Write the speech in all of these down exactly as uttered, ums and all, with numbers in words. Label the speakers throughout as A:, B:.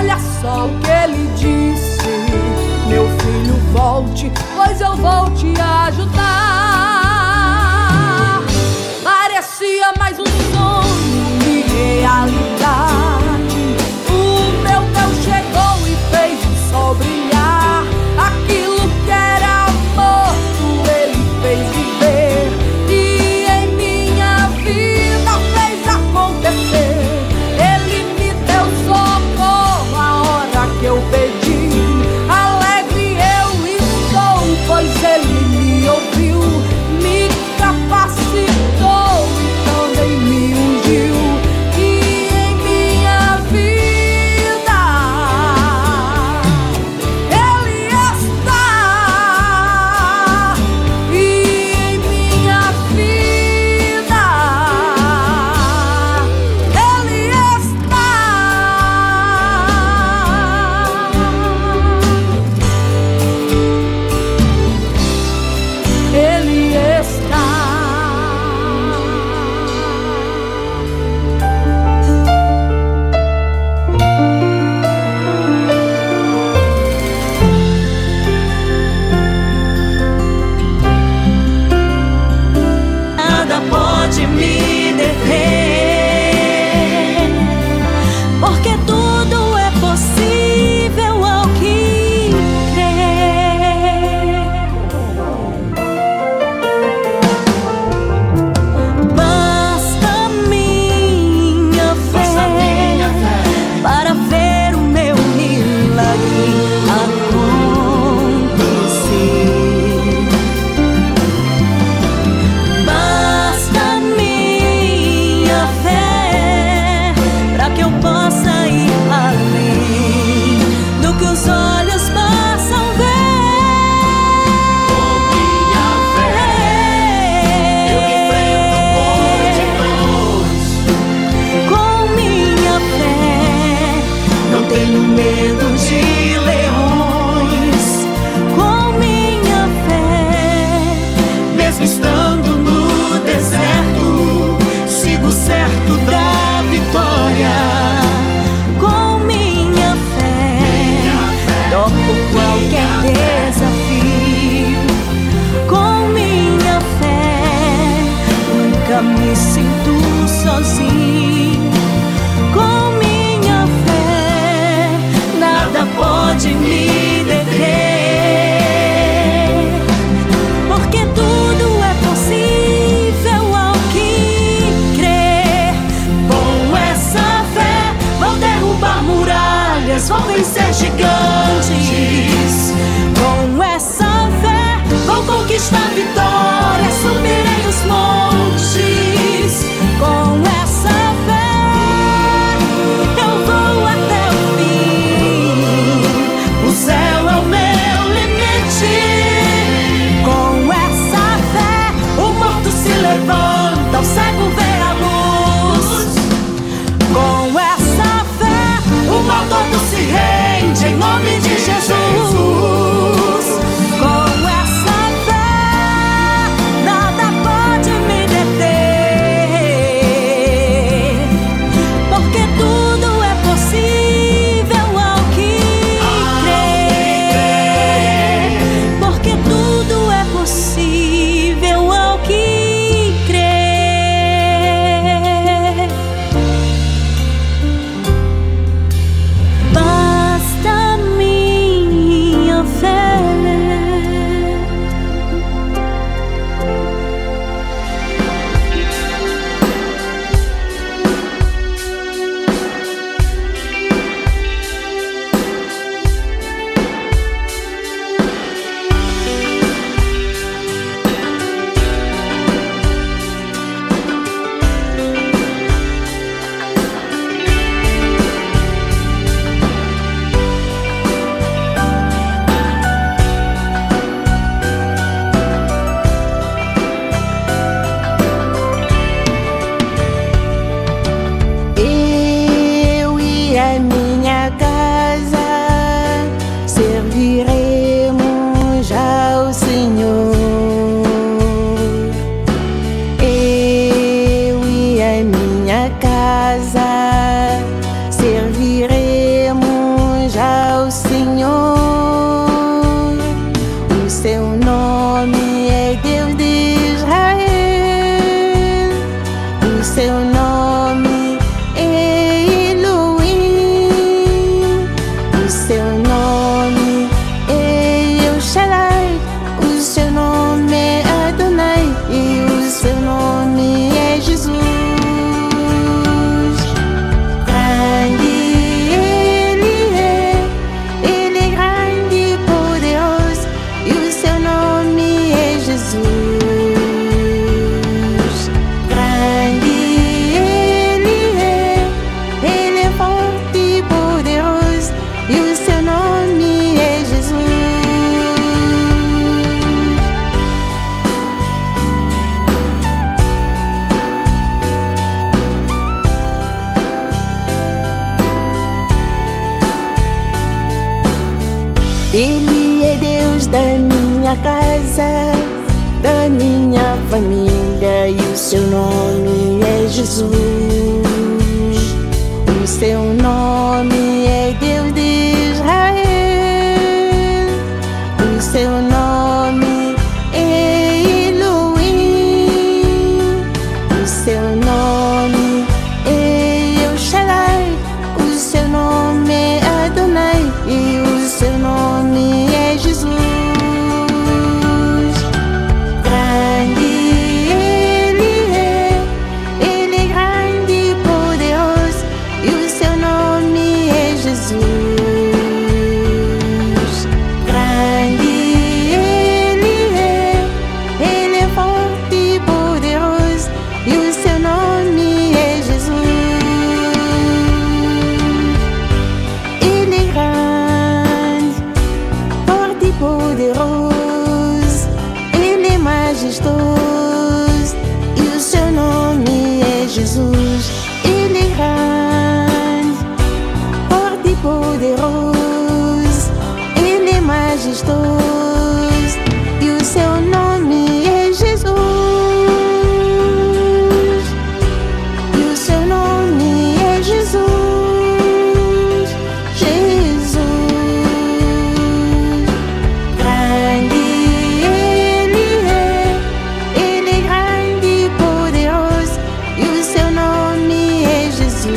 A: Olha só o que ele disse: meu filho, volte, pois eu vou te ajudar. Parecia mais um sonho que realidade. O meu Deus chegou e fez o sol brilhar. Aquilo que era morto ele fez viver, e em minha vida fez acontecer. Ele me deu socorro a hora que eu pedi. Alegre eu estou, pois ele me ouviu, me capacitou e também me ungiu. E em minha vida ele está. E em minha vida ele está. Ele está.
B: Nada pode me deter, porque tudo é possível ao que crer. Basta minha fé para ver o meu milagre acontecer. Basta minha fé para que eu possa ir além do que os olhos possam ver.
C: Com minha fé, eu enfrento multidões.
B: Com minha fé, não tenho medo de leões. Com minha fé,
C: Mesmo estando no deserto, sigo certo da vitória.
B: com minha fé, topo qualquer desafio. Com minha fé, nunca me sinto sozinho. Com minha fé, nada pode me deter, porque tudo é possível ao que crer. Com essa fé, vou derrubar muralhas, vou vencer gigantes. Com essa fé, vou conquistar vitórias, subirei os montes. Com essa fé, eu vou até o fim. O céu é o meu limite. Com essa fé, o morto se levanta, o cego vê a luz. Com essa fé, o mal todo se rende em nome de Jesus. Com essa fé,
D: seu nome é Deus de Israel. O seu nome é Elohim. O seu nome é El Shaddai. O seu nome é Adonai. E o seu nome é Jesus. Grande Ele é, Ele é grande e poderoso. E o seu nome é Jesus. Grande Ele é, Ele é forte e poderoso. E o seu nome é Jesus. Ele é Deus da minha casa, da minha família, e o seu nome é Jesus. O seu nome é Deus de Israel. O seu nome é Elohim. O seu nome é El Shaddai. O seu nome é Adonai. E o seu nome é Jesus. Grande Ele é, Ele é grande e poderoso. E o seu nome é Jesus. Grande Ele é, Ele é forte e poderoso. E o seu nome é Jesus. Ele é grande, forte e poderoso. Ele é majestoso. E o seu nome é Jesus. Ele é grande, forte e poderoso. Ele é majestoso. E o seu nome é Jesus. E o seu nome é Jesus. Jesus. Grande Ele é, Ele é grande e poderoso. E o seu nome é Jesus.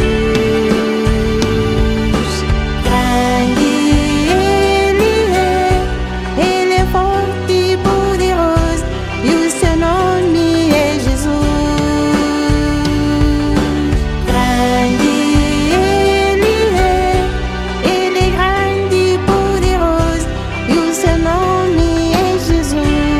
D: Grande Ele é, Ele é forte e poderoso. E o seu nome é Jesus. Grande Ele é, Ele é grande e poderoso. E o seu nome é Jesus.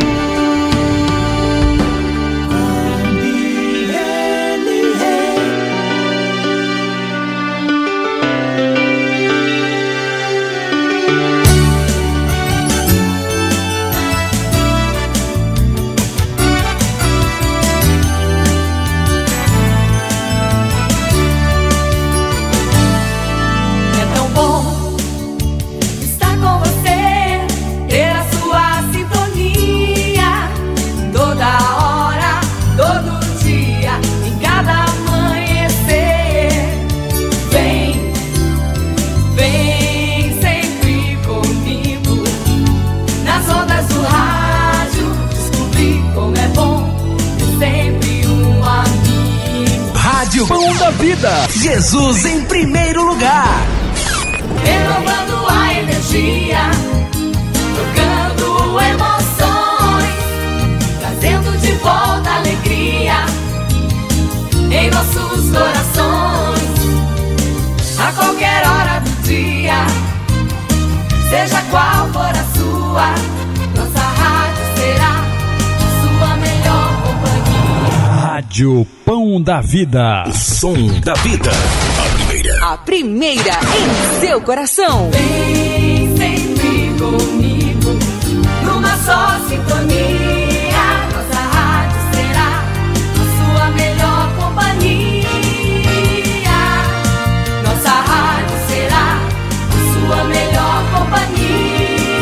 B: É tão bom estar com você, ter a sua sintonia, toda hora, todo dia, em cada amanhecer. Vem, vem sempre comigo, nas ondas do rádio, descobrir como é bom ter sempre um amigo.
E: Rádio Pão da Vida. Jesus em primeiro lugar.
B: Renovando a energia, trocando emoções, trazendo de volta a alegria em nossos corações. A qualquer hora do dia, seja qual for a sua, nossa rádio será a sua melhor companhia.
E: Rádio Pão da Vida.
F: O som da vida. A primeira.
G: A primeira em seu coração.
B: Vem sempre comigo, numa só sintonia. Nossa rádio será a sua melhor companhia. Nossa rádio será a sua melhor companhia.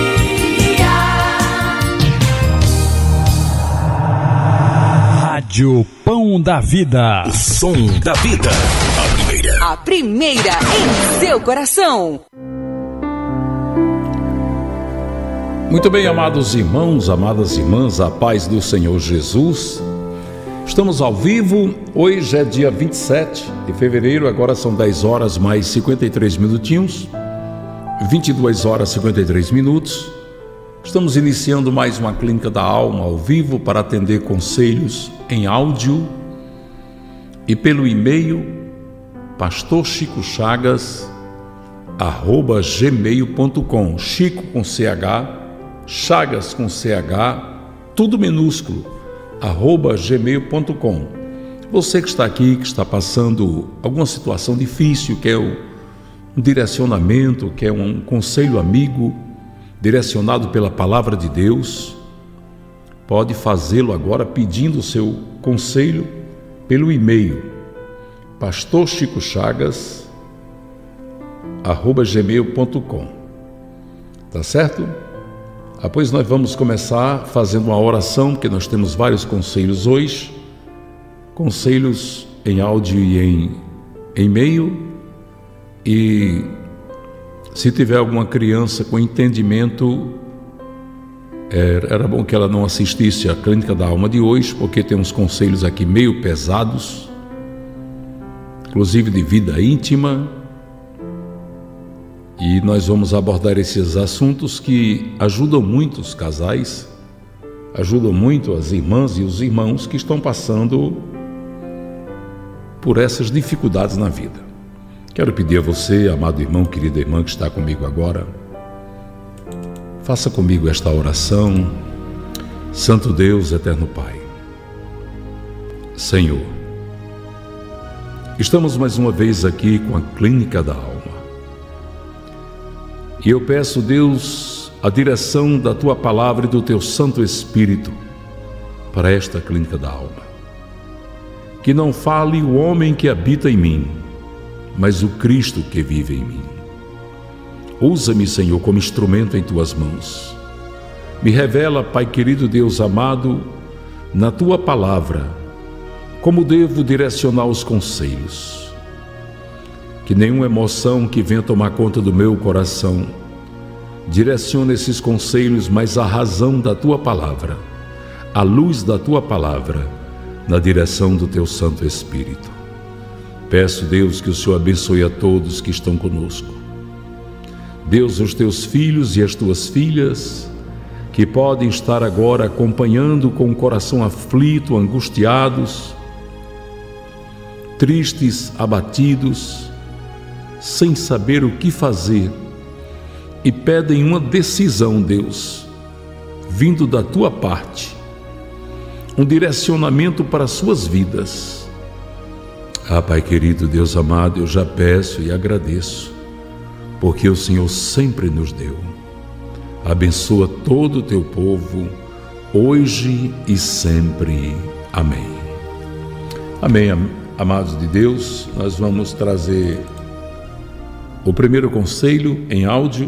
E: Rádio Pão da Vida.
F: O som da vida. A primeira.
G: A primeira em seu coração.
H: Muito bem, amados irmãos, amadas irmãs, a paz do Senhor Jesus. Estamos ao vivo, hoje é dia vinte e sete de fevereiro, agora são dez horas mais cinquenta e três minutinhos, vinte e duas horas e cinquenta e três minutos. Estamos iniciando mais uma Clínica da Alma ao vivo para atender conselhos em áudio e pelo e-mail pastor chico chagas arroba gmail ponto com. Chico com C H, Chagas com C H, tudo minúsculo, arroba gmail ponto com. Você que está aqui, que está passando alguma situação difícil, quer um direcionamento, quer um conselho amigo, direcionado pela palavra de Deus, pode fazê-lo agora pedindo o seu conselho pelo e-mail pastor chico chagas arroba gmail ponto com. Tá certo? Ah, pois nós vamos começar fazendo uma oração, porque nós temos vários conselhos hoje, conselhos em áudio e em e-mail, e se tiver alguma criança com entendimento, era bom que ela não assistisse à Clínica da Alma de hoje, porque tem uns conselhos aqui meio pesados, inclusive de vida íntima, e nós vamos abordar esses assuntos que ajudam muito os casais, ajudam muito as irmãs e os irmãos que estão passando por essas dificuldades na vida. Quero pedir a você, amado irmão, querida irmã que está comigo agora, faça comigo esta oração. Santo Deus, eterno Pai, Senhor, estamos mais uma vez aqui com a Clínica da Alma. E eu peço, Deus, a direção da Tua Palavra e do Teu Santo Espírito para esta Clínica da Alma. Que não fale o homem que habita em mim, mas o Cristo que vive em mim. Usa-me, Senhor, como instrumento em Tuas mãos. Me revela, Pai querido, Deus amado, na Tua Palavra, como devo direcionar os conselhos. Que nenhuma emoção que venha tomar conta do meu coração direcione esses conselhos, mas a razão da Tua Palavra, a luz da Tua Palavra, na direção do Teu Santo Espírito. Peço, Deus, que o Senhor abençoe a todos que estão conosco. Deus, os Teus filhos e as Tuas filhas, que podem estar agora acompanhando com o coração aflito, angustiados, tristes, abatidos, sem saber o que fazer, e pedem uma decisão, Deus, vindo da Tua parte, um direcionamento para as suas vidas. Ah, Pai querido, Deus amado, eu já peço e agradeço, porque o Senhor sempre nos deu. Abençoa todo o Teu povo, hoje e sempre. Amém. Amém, amados de Deus. Nós vamos trazer o primeiro conselho em áudio.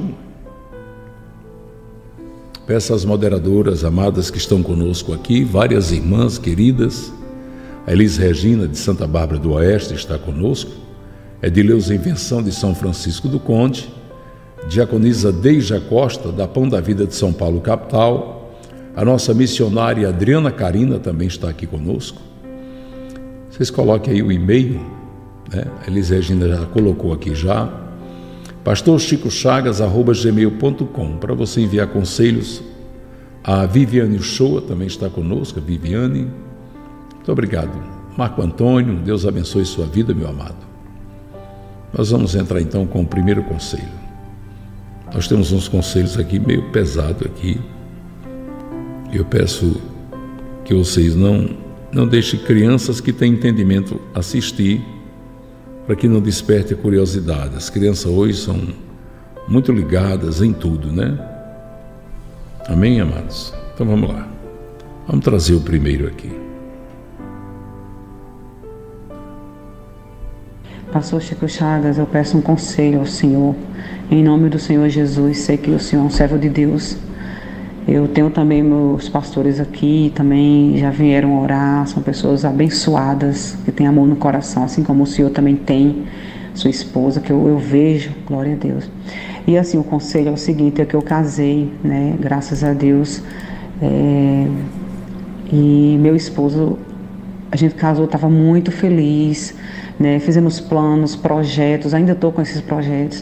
H: Peço às moderadoras amadas que estão conosco aqui, várias irmãs queridas, a Elis Regina de Santa Bárbara do Oeste está conosco, Edileuza Invenção de São Francisco do Conde, Diaconisa Deija Costa da Pão da Vida de São Paulo capital, a nossa missionária Adriana Carina também está aqui conosco. Vocês coloquem aí o e-mail, né? A Elis Regina já colocou aqui já, pastor chico chagas arroba gmail ponto com, para você enviar conselhos. A Viviane Uchoa também está conosco, a Viviane. Muito obrigado. Marco Antônio, Deus abençoe sua vida, meu amado. Nós vamos entrar então com o primeiro conselho. Nós temos uns conselhos aqui meio pesados aqui. Eu peço que vocês não, não deixem crianças que têm entendimento assistir, para que não desperte a curiosidade. As crianças hoje são muito ligadas em tudo, né? Amém, amados? Então vamos lá. Vamos trazer o primeiro aqui.
I: Pastor Chico Chagas, eu peço um conselho ao Senhor. Em nome do Senhor Jesus, sei que o Senhor é um servo de Deus. Eu tenho também meus pastores aqui, também já vieram orar, são pessoas abençoadas, que têm amor no coração, assim como o Senhor também tem, sua esposa, que eu, eu vejo, glória a Deus. E assim, o conselho é o seguinte, é que eu casei, né, graças a Deus, é, e meu esposo, a gente casou, estava muito feliz, né, fizemos planos, projetos, ainda estou com esses projetos,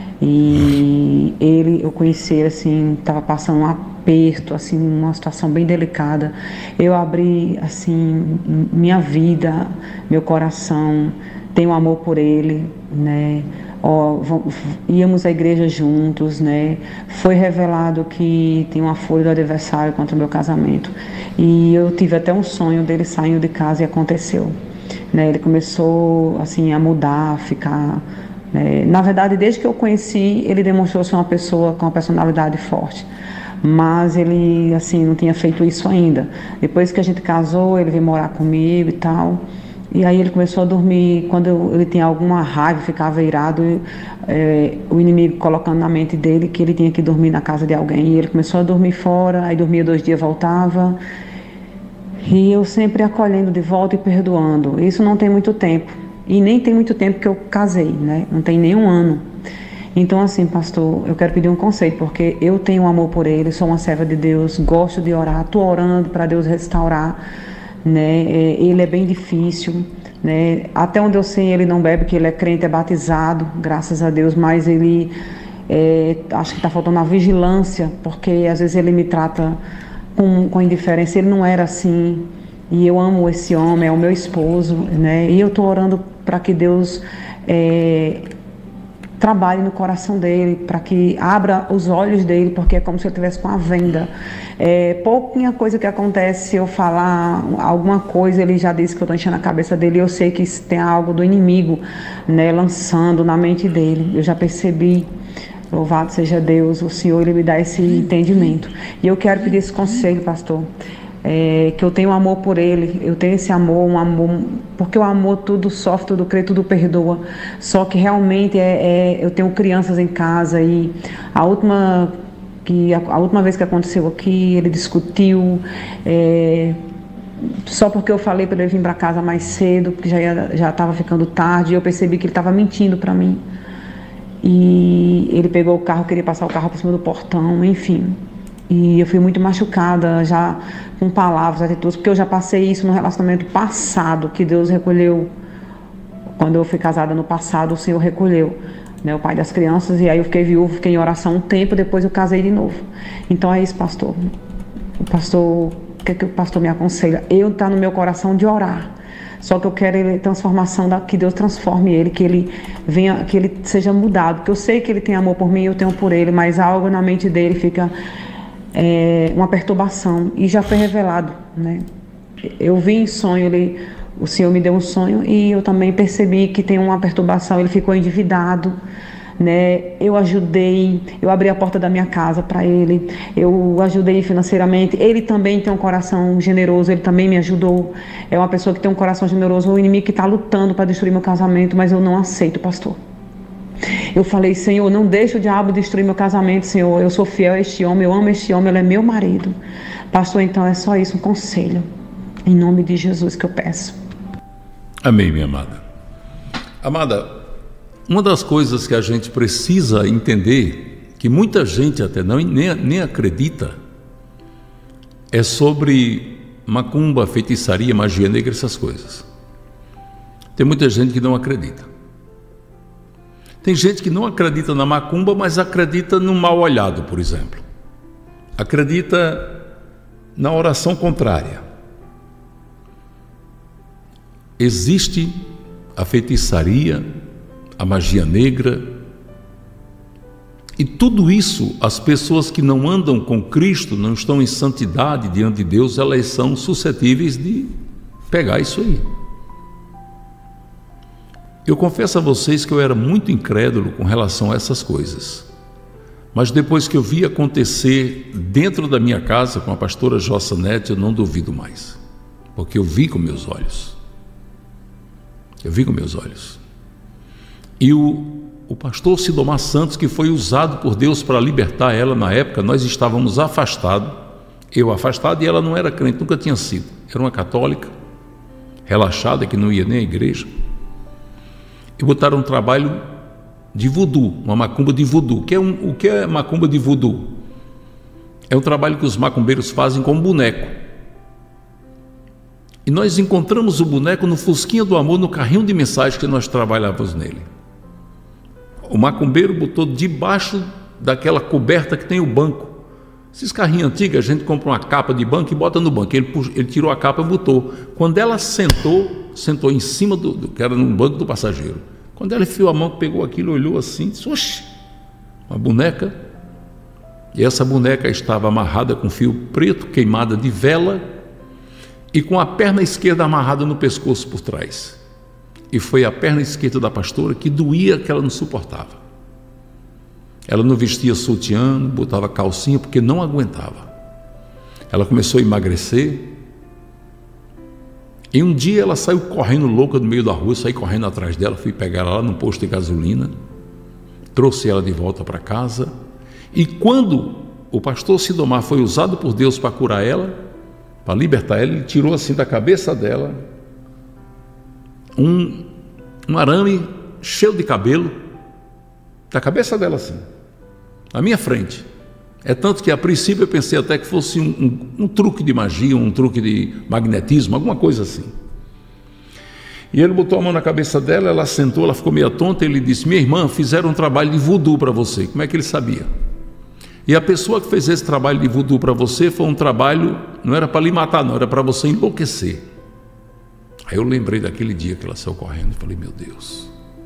I: e ele, eu conheci ele assim, estava passando um aperto, assim, uma situação bem delicada. Eu abri, assim, minha vida, meu coração, tenho amor por ele, né, ó, íamos à igreja juntos, né, foi revelado que tem uma folha do aniversário contra o meu casamento, e eu tive até um sonho dele saindo de casa e aconteceu, né, ele começou, assim, a mudar, a ficar... É, na verdade, desde que eu conheci, ele demonstrou ser uma pessoa com uma personalidade forte, mas ele, assim, não tinha feito isso ainda. Depois que a gente casou, ele veio morar comigo e tal, e aí ele começou a dormir, quando eu, ele tinha alguma raiva, ficava irado, é, o inimigo colocando na mente dele que ele tinha que dormir na casa de alguém, e ele começou a dormir fora, aí dormia dois dias, voltava, e eu sempre acolhendo de volta e perdoando. Isso não tem muito tempo. E nem tem muito tempo que eu casei, né? Não tem nem um ano. Então, assim, pastor, eu quero pedir um conselho, porque eu tenho amor por ele, sou uma serva de Deus, gosto de orar, estou orando para Deus restaurar, né? Ele é bem difícil, né? Até onde eu sei, ele não bebe, porque ele é crente, é batizado, graças a Deus, mas ele, é, acho que está faltando a vigilância, porque às vezes ele me trata com, com indiferença, ele não era assim. E eu amo esse homem, é o meu esposo, né? E eu estou orando para que Deus é, trabalhe no coração dele, para que abra os olhos dele, porque é como se eu estivesse com a venda. É, pouquinha coisa que acontece, se eu falar alguma coisa, ele já disse que eu estou enchendo a cabeça dele, eu sei que tem algo do inimigo, né, lançando na mente dele. Eu já percebi. Louvado seja Deus, o Senhor, ele me dá esse entendimento. E eu quero pedir esse conselho, pastor. É, que eu tenho amor por ele, eu tenho esse amor, um amor, porque o amor tudo sofre, tudo crê, tudo perdoa, só que realmente é, é, eu tenho crianças em casa, e a última, que, a, a última vez que aconteceu aqui, ele discutiu, é, só porque eu falei para ele vir para casa mais cedo, porque já estava ficando tarde, e eu percebi que ele estava mentindo para mim, e ele pegou o carro, queria passar o carro por cima do portão, enfim. E eu fui muito machucada, já com palavras, atitudes, porque eu já passei isso no relacionamento passado, que Deus recolheu. Quando eu fui casada no passado, o Senhor recolheu, né, o pai das crianças, e aí eu fiquei viúva, fiquei em oração um tempo, depois eu casei de novo. Então é isso, pastor. O pastor, o que, é que o pastor me aconselha? Eu tá no meu coração de orar. Só que eu quero ele, transformação, da, que Deus transforme ele, que ele venha, que ele seja mudado. Porque eu sei que ele tem amor por mim, eu tenho por ele, mas algo na mente dele fica... É uma perturbação, e já foi revelado, né? Eu vi em sonho, ele, o Senhor me deu um sonho, e eu também percebi que tem uma perturbação, ele ficou endividado, né? Eu ajudei, eu abri a porta da minha casa para ele, eu ajudei financeiramente, ele também tem um coração generoso, ele também me ajudou, é uma pessoa que tem um coração generoso, o inimigo que está lutando para destruir meu casamento, mas eu não aceito, pastor. Eu falei, Senhor, não deixe o diabo destruir meu casamento, Senhor. Eu sou fiel a este homem, eu amo este homem, ele é meu marido. Pastor, então é só isso, um conselho. Em nome de Jesus que eu peço.
H: Amém, minha amada. Amada, uma das coisas que a gente precisa entender, que muita gente até não, nem, nem acredita, é sobre macumba, feitiçaria, magia negra, essas coisas. Tem muita gente que não acredita. Tem gente que não acredita na macumba, mas acredita no mal olhado, por exemplo. Acredita na oração contrária. Existe a feitiçaria, a magia negra, e tudo isso, as pessoas que não andam com Cristo, não estão em santidade diante de Deus, elas são suscetíveis de pegar isso aí. Eu confesso a vocês que eu era muito incrédulo com relação a essas coisas, mas depois que eu vi acontecer dentro da minha casa com a pastora Jossa Neto, eu não duvido mais, porque eu vi com meus olhos, eu vi com meus olhos, e o, o pastor Sidomar Santos, que foi usado por Deus para libertar ela na época, nós estávamos afastados, eu afastado, e ela não era crente, nunca tinha sido, era uma católica, relaxada, que não ia nem à igreja. E botaram um trabalho de voodoo, uma macumba de voodoo. O que é, um, o que é macumba de voodoo? É um trabalho que os macumbeiros fazem com boneco. E nós encontramos o boneco no Fusquinha do Amor, no carrinho de mensagem que nós trabalhávamos nele. O macumbeiro botou debaixo daquela coberta que tem o banco. Esses carrinhos antigos, a gente compra uma capa de banco e bota no banco. Ele, ele tirou a capa e botou. Quando ela sentou, sentou em cima do, do que era no banco do passageiro. Quando ela enfiou a mão, pegou aquilo, olhou assim, disse, oxe, uma boneca. E essa boneca estava amarrada com fio preto, queimada de vela, e com a perna esquerda amarrada no pescoço por trás. E foi a perna esquerda da pastora que doía, que ela não suportava. Ela não vestia sutiã, botava calcinha, porque não aguentava. Ela começou a emagrecer. E um dia ela saiu correndo louca no meio da rua, saí correndo atrás dela, fui pegar ela lá no posto de gasolina, trouxe ela de volta para casa. E quando o pastor Sidomar foi usado por Deus para curar ela, para libertar ela, ele tirou assim da cabeça dela um, um arame cheio de cabelo, da cabeça dela assim, na minha frente. É tanto que a princípio eu pensei até que fosse um, um, um truque de magia, um truque de magnetismo, alguma coisa assim. E ele botou a mão na cabeça dela, ela sentou, ela ficou meio tonta, ele disse, minha irmã, fizeram um trabalho de voodoo para você. Como é que ele sabia? E a pessoa que fez esse trabalho de voodoo para você foi um trabalho, não era para lhe matar não, era para você enlouquecer. Aí eu lembrei daquele dia que ela saiu correndo e falei, meu Deus.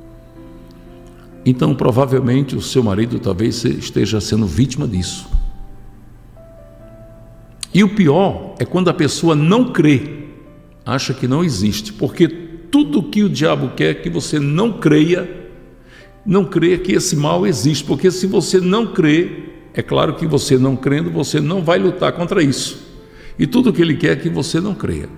H: Então provavelmente o seu marido talvez esteja sendo vítima disso. E o pior é quando a pessoa não crê, acha que não existe, porque tudo que o diabo quer é que você não creia, não creia que esse mal existe, porque se você não crê, é claro que você não crendo, você não vai lutar contra isso. E tudo que ele quer é que você não creia.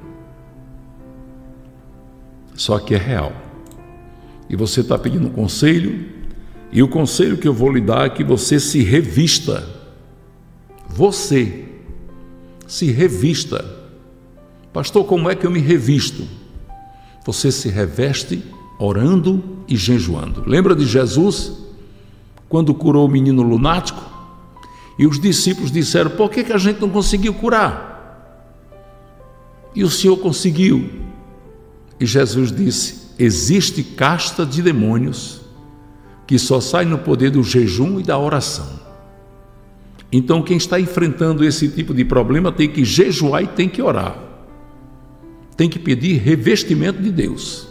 H: Só que é real. E você está pedindo um conselho, e o conselho que eu vou lhe dar é que você se revista. Você se revista. Pastor, como é que eu me revisto? Você se reveste orando e jejuando. Lembra de Jesus, quando curou o menino lunático? E os discípulos disseram, por que, que a gente não conseguiu curar? E o Senhor conseguiu. E Jesus disse, existe casta de demônios que só sai no poder do jejum e da oração. Então quem está enfrentando esse tipo de problema tem que jejuar e tem que orar. Tem que pedir revestimento de Deus.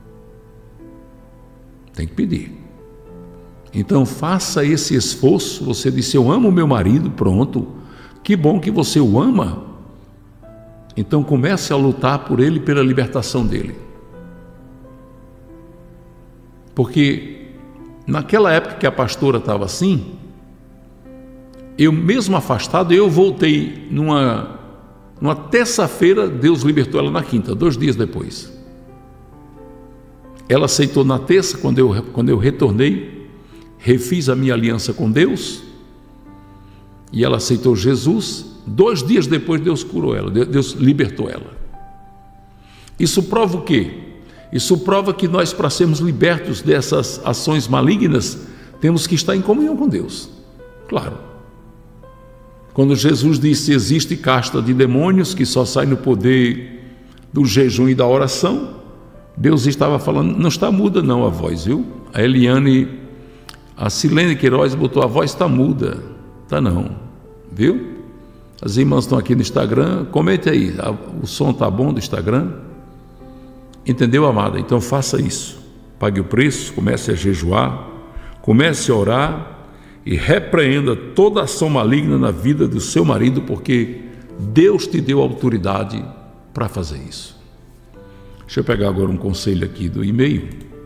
H: Tem que pedir. Então faça esse esforço. Você disse, eu amo meu marido, pronto, que bom que você o ama. Então comece a lutar por ele, pela libertação dele. Porque naquela época que a pastora estava assim, eu mesmo afastado, eu voltei numa, numa terça-feira, Deus libertou ela na quinta, dois dias depois. Ela aceitou na terça, quando eu, quando eu retornei, refiz a minha aliança com Deus, e ela aceitou Jesus. Dois dias depois Deus curou ela, Deus libertou ela. Isso prova o quê? Isso prova que nós, para sermos libertos dessas ações malignas, temos que estar em comunhão com Deus. Claro. Quando Jesus disse, existe casta de demônios que só sai no poder do jejum e da oração, Deus estava falando, não está muda não a voz, viu? A Eliane, a Silene Queiroz botou, a voz está muda. Está não, viu? As irmãs estão aqui no Instagram, comente aí, o som está bom do Instagram? Entendeu, amada? Então faça isso, pague o preço, comece a jejuar, comece a orar e repreenda toda ação maligna na vida do seu marido, porque Deus te deu autoridade para fazer isso. Deixa eu pegar agora um conselho aqui do e-mail.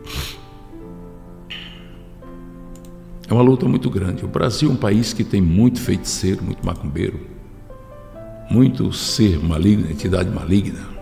H: É uma luta muito grande. O Brasil é um país que tem muito feiticeiro, muito macumbeiro, muito ser maligno, entidade maligna.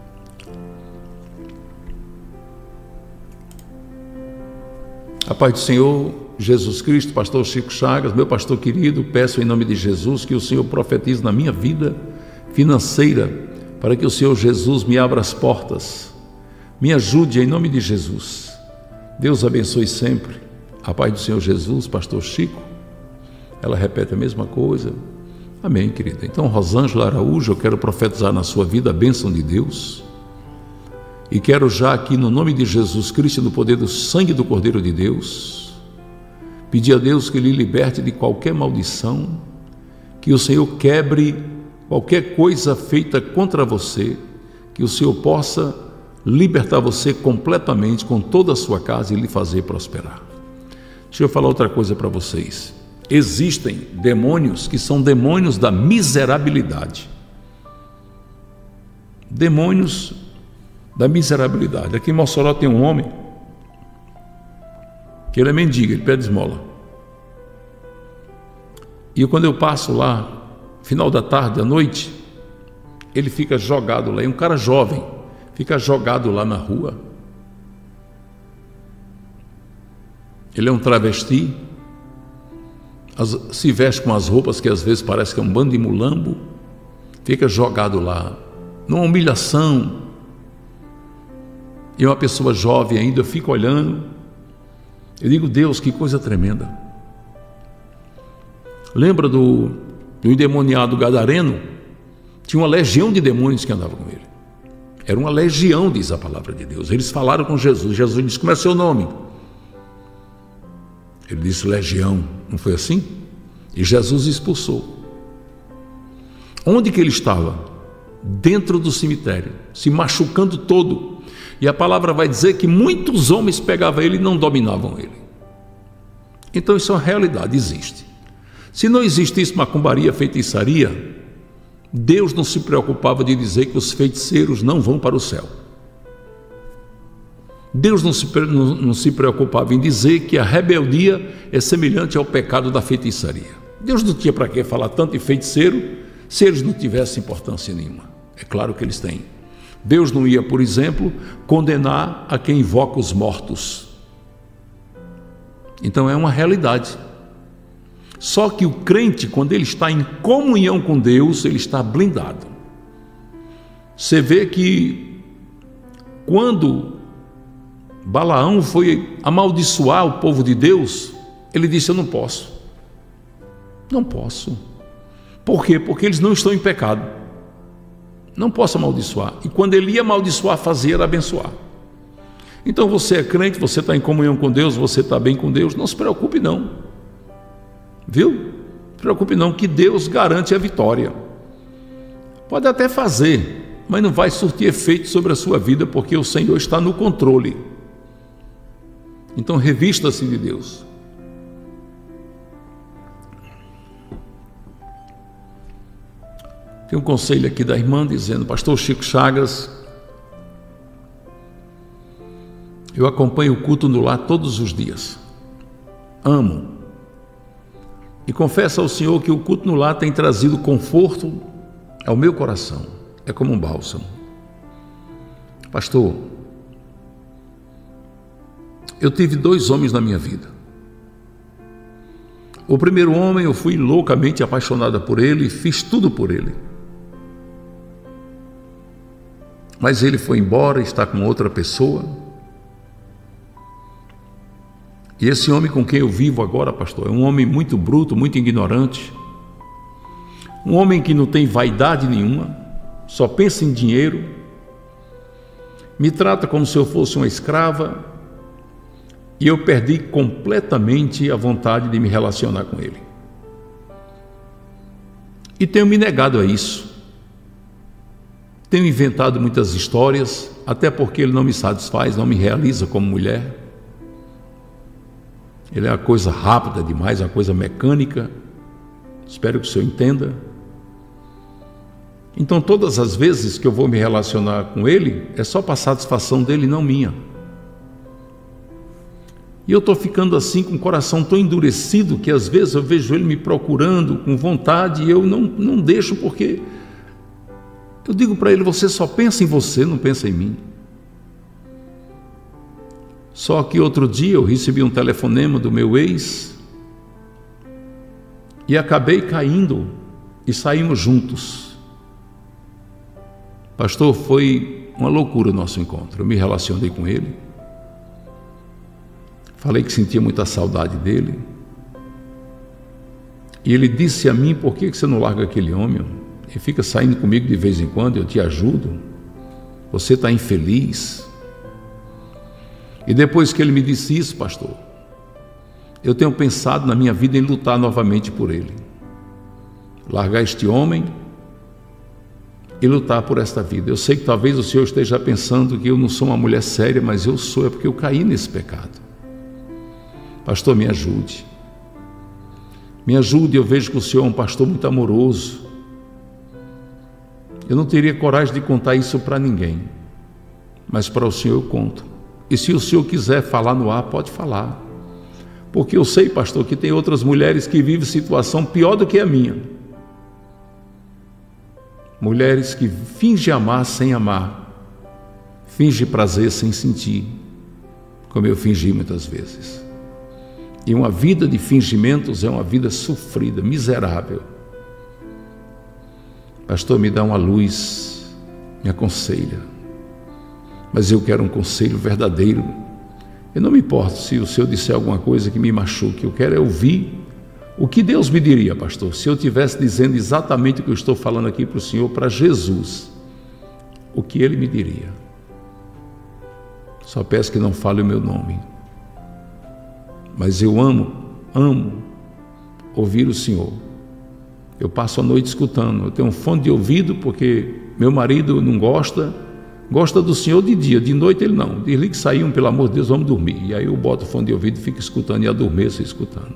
H: A paz do Senhor Jesus Cristo, pastor Chico Chagas, meu pastor querido, peço em nome de Jesus que o Senhor profetize na minha vida financeira, para que o Senhor Jesus me abra as portas, me ajude em nome de Jesus. Deus abençoe sempre A paz do Senhor Jesus, pastor Chico. Ela repete a mesma coisa. Amém, querida. Então, Rosângela Araújo, eu quero profetizar na sua vida a bênção de Deus. E quero já aqui, no nome de Jesus Cristo, no poder do sangue do Cordeiro de Deus, pedir a Deus que lhe liberte de qualquer maldição, que o Senhor quebre qualquer coisa feita contra você, que o Senhor possa libertar você completamente com toda a sua casa e lhe fazer prosperar. Deixa eu falar outra coisa para vocês. Existem demônios que são demônios da miserabilidade. Demônios da miserabilidade. Aqui em Mossoró tem um homem que ele é mendigo, ele pede esmola. E quando eu passo lá, final da tarde, à noite, ele fica jogado lá, é um cara jovem, fica jogado lá na rua. Ele é um travesti, as, se veste com as roupas que às vezes parece que é um bando de mulambo, fica jogado lá, numa humilhação. E uma pessoa jovem ainda, eu fico olhando, eu digo, Deus, que coisa tremenda. Lembra do, do endemoniado gadareno? Tinha uma legião de demônios que andava com ele. Era uma legião, diz a palavra de Deus. Eles falaram com Jesus. Jesus disse, como é seu nome? Ele disse, legião. Não foi assim? E Jesus expulsou. Onde que ele estava? Dentro do cemitério, se machucando todo. E a palavra vai dizer que muitos homens pegavam ele e não dominavam ele. Então isso é uma realidade, existe. Se não existisse macumbaria, feitiçaria, Deus não se preocupava de dizer que os feiticeiros não vão para o céu. Deus não se, não, não se preocupava em dizer que a rebeldia é semelhante ao pecado da feitiçaria. Deus não tinha para que falar tanto de feiticeiro se eles não tivessem importância nenhuma. É claro que eles têm. Deus não ia, por exemplo, condenar a quem invoca os mortos. Então é uma realidade. Só que o crente, quando ele está em comunhão com Deus, ele está blindado. Você vê que quando Balaão foi amaldiçoar o povo de Deus, ele disse, eu não posso. Não posso. Por quê? Porque eles não estão em pecado. Não posso amaldiçoar. E quando ele ia amaldiçoar, fazia era abençoar. Então você é crente, você está em comunhão com Deus, você está bem com Deus, não se preocupe não. Viu? Não se preocupe não, que Deus garante a vitória. Pode até fazer, mas não vai surtir efeito sobre a sua vida, porque o Senhor está no controle. Então revista-se de Deus. Tem um conselho aqui da irmã dizendo, pastor Chico Chagas, eu acompanho o culto no lar todos os dias. Amo. E confesso ao Senhor que o culto no lar tem trazido conforto ao meu coração. É como um bálsamo. Pastor, eu tive dois homens na minha vida. O primeiro homem, eu fui loucamente apaixonada por ele e fiz tudo por ele. Mas ele foi embora, está com outra pessoa. E esse homem com quem eu vivo agora, pastor, é um homem muito bruto, muito ignorante. Um homem que não tem vaidade nenhuma, só pensa em dinheiro. Me trata como se eu fosse uma escrava. E eu perdi completamente a vontade de me relacionar com ele. E tenho me negado a isso. Tenho inventado muitas histórias, até porque ele não me satisfaz, não me realiza como mulher. Ele é uma coisa rápida demais, uma coisa mecânica. Espero que o senhor entenda. Então, todas as vezes que eu vou me relacionar com ele, é só para a satisfação dele, não minha. E eu estou ficando assim com o coração tão endurecido que às vezes eu vejo ele me procurando com vontade e eu não, não deixo, porque eu digo para ele, você só pensa em você, não pensa em mim. Só que outro dia eu recebi um telefonema do meu ex e acabei caindo e saímos juntos. Pastor, foi uma loucura o nosso encontro. Eu me relacionei com ele. Falei que sentia muita saudade dele. E ele disse a mim: por que você não larga aquele homem? Ele fica saindo comigo de vez em quando, eu te ajudo. Você está infeliz. E depois que ele me disse isso, pastor, eu tenho pensado na minha vida em lutar novamente por ele. Largar este homem e lutar por esta vida. Eu sei que talvez o senhor esteja pensando que eu não sou uma mulher séria, mas eu sou, é porque eu caí nesse pecado. Pastor, me ajude. Me ajude, eu vejo que o senhor é um pastor muito amoroso. Eu não teria coragem de contar isso para ninguém, mas para o senhor eu conto. E se o senhor quiser falar no ar, pode falar. Porque eu sei, pastor, que tem outras mulheres que vivem situação pior do que a minha. Mulheres que fingem amar sem amar, fingem prazer sem sentir, como eu fingi muitas vezes. E uma vida de fingimentos é uma vida sofrida, miserável. Pastor, me dá uma luz, me aconselha. Mas eu quero um conselho verdadeiro. Eu não me importo se o senhor disser alguma coisa que me machuque. Eu quero é ouvir o que Deus me diria, pastor, se eu estivesse dizendo exatamente o que eu estou falando aqui para o senhor, para Jesus. O que ele me diria? Só peço que não fale o meu nome. Mas eu amo, amo ouvir o senhor. Eu passo a noite escutando. Eu tenho um fone de ouvido porque meu marido não gosta. Gosta do senhor de dia, de noite ele não. Desliga que saíam, pelo amor de Deus, vamos dormir. E aí eu boto o fone de ouvido e fico escutando e adormeço escutando.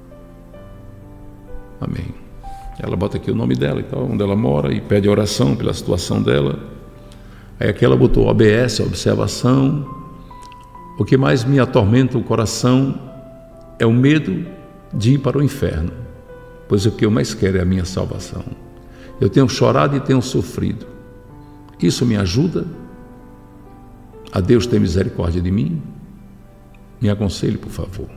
H: Amém. Ela bota aqui o nome dela e tal, onde ela mora, e pede oração pela situação dela. Aí aqui ela botou O B S, observação. O que mais me atormenta o coração é o medo de ir para o inferno, pois o que eu mais quero é a minha salvação. Eu tenho chorado e tenho sofrido. Isso me ajuda a Deus ter misericórdia de mim? Me aconselhe, por favor.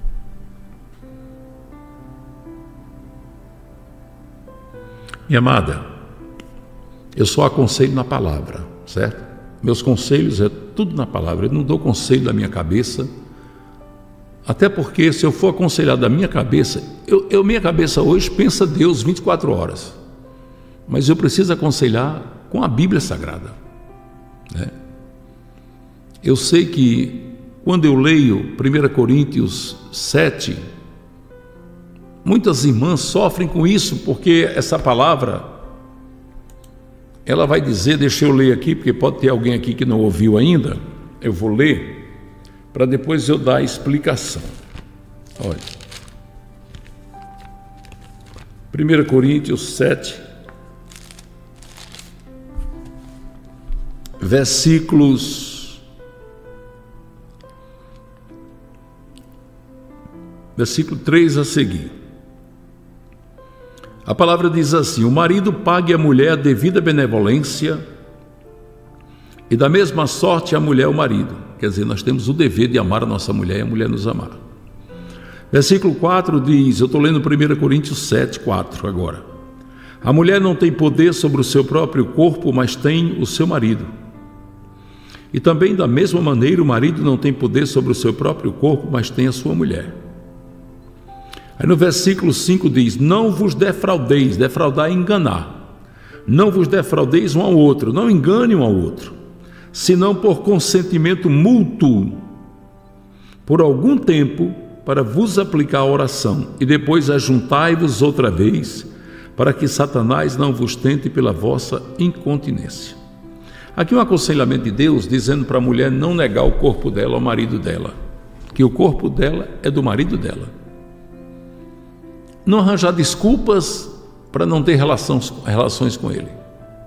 H: Minha amada, eu só aconselho na palavra, certo? Meus conselhos é tudo na palavra. Eu não dou conselho da minha cabeça, até porque se eu for aconselhar da minha cabeça, eu, eu minha cabeça hoje pensa Deus vinte e quatro horas, mas eu preciso aconselhar com a Bíblia Sagrada, né? Eu sei que quando eu leio primeira Coríntios sete, muitas irmãs sofrem com isso, porque essa palavra, ela vai dizer, deixa eu ler aqui, porque pode ter alguém aqui que não ouviu ainda, eu vou ler, para depois eu dar a explicação. Olha, primeira Coríntios sete, versículos, versículo três a seguir. A palavra diz assim: o marido pague à mulher a devida benevolência, e da mesma sorte a mulher ao marido. Quer dizer, nós temos o dever de amar a nossa mulher e a mulher nos amar. Versículo quatro diz, eu estou lendo primeira Coríntios sete, quatro agora. A mulher não tem poder sobre o seu próprio corpo, mas tem o seu marido. E também da mesma maneira o marido não tem poder sobre o seu próprio corpo, mas tem a sua mulher. Aí no versículo cinco diz, não vos defraudeis, defraudar é enganar. Não vos defraudeis um ao outro, não engane um ao outro, senão por consentimento mútuo, por algum tempo, para vos aplicar a oração, e depois ajuntai-vos outra vez, para que Satanás não vos tente pela vossa incontinência. Aqui um aconselhamento de Deus, dizendo para a mulher não negar o corpo dela ao marido dela, que o corpo dela é do marido dela. Não arranjar desculpas para não ter relações, relações com ele.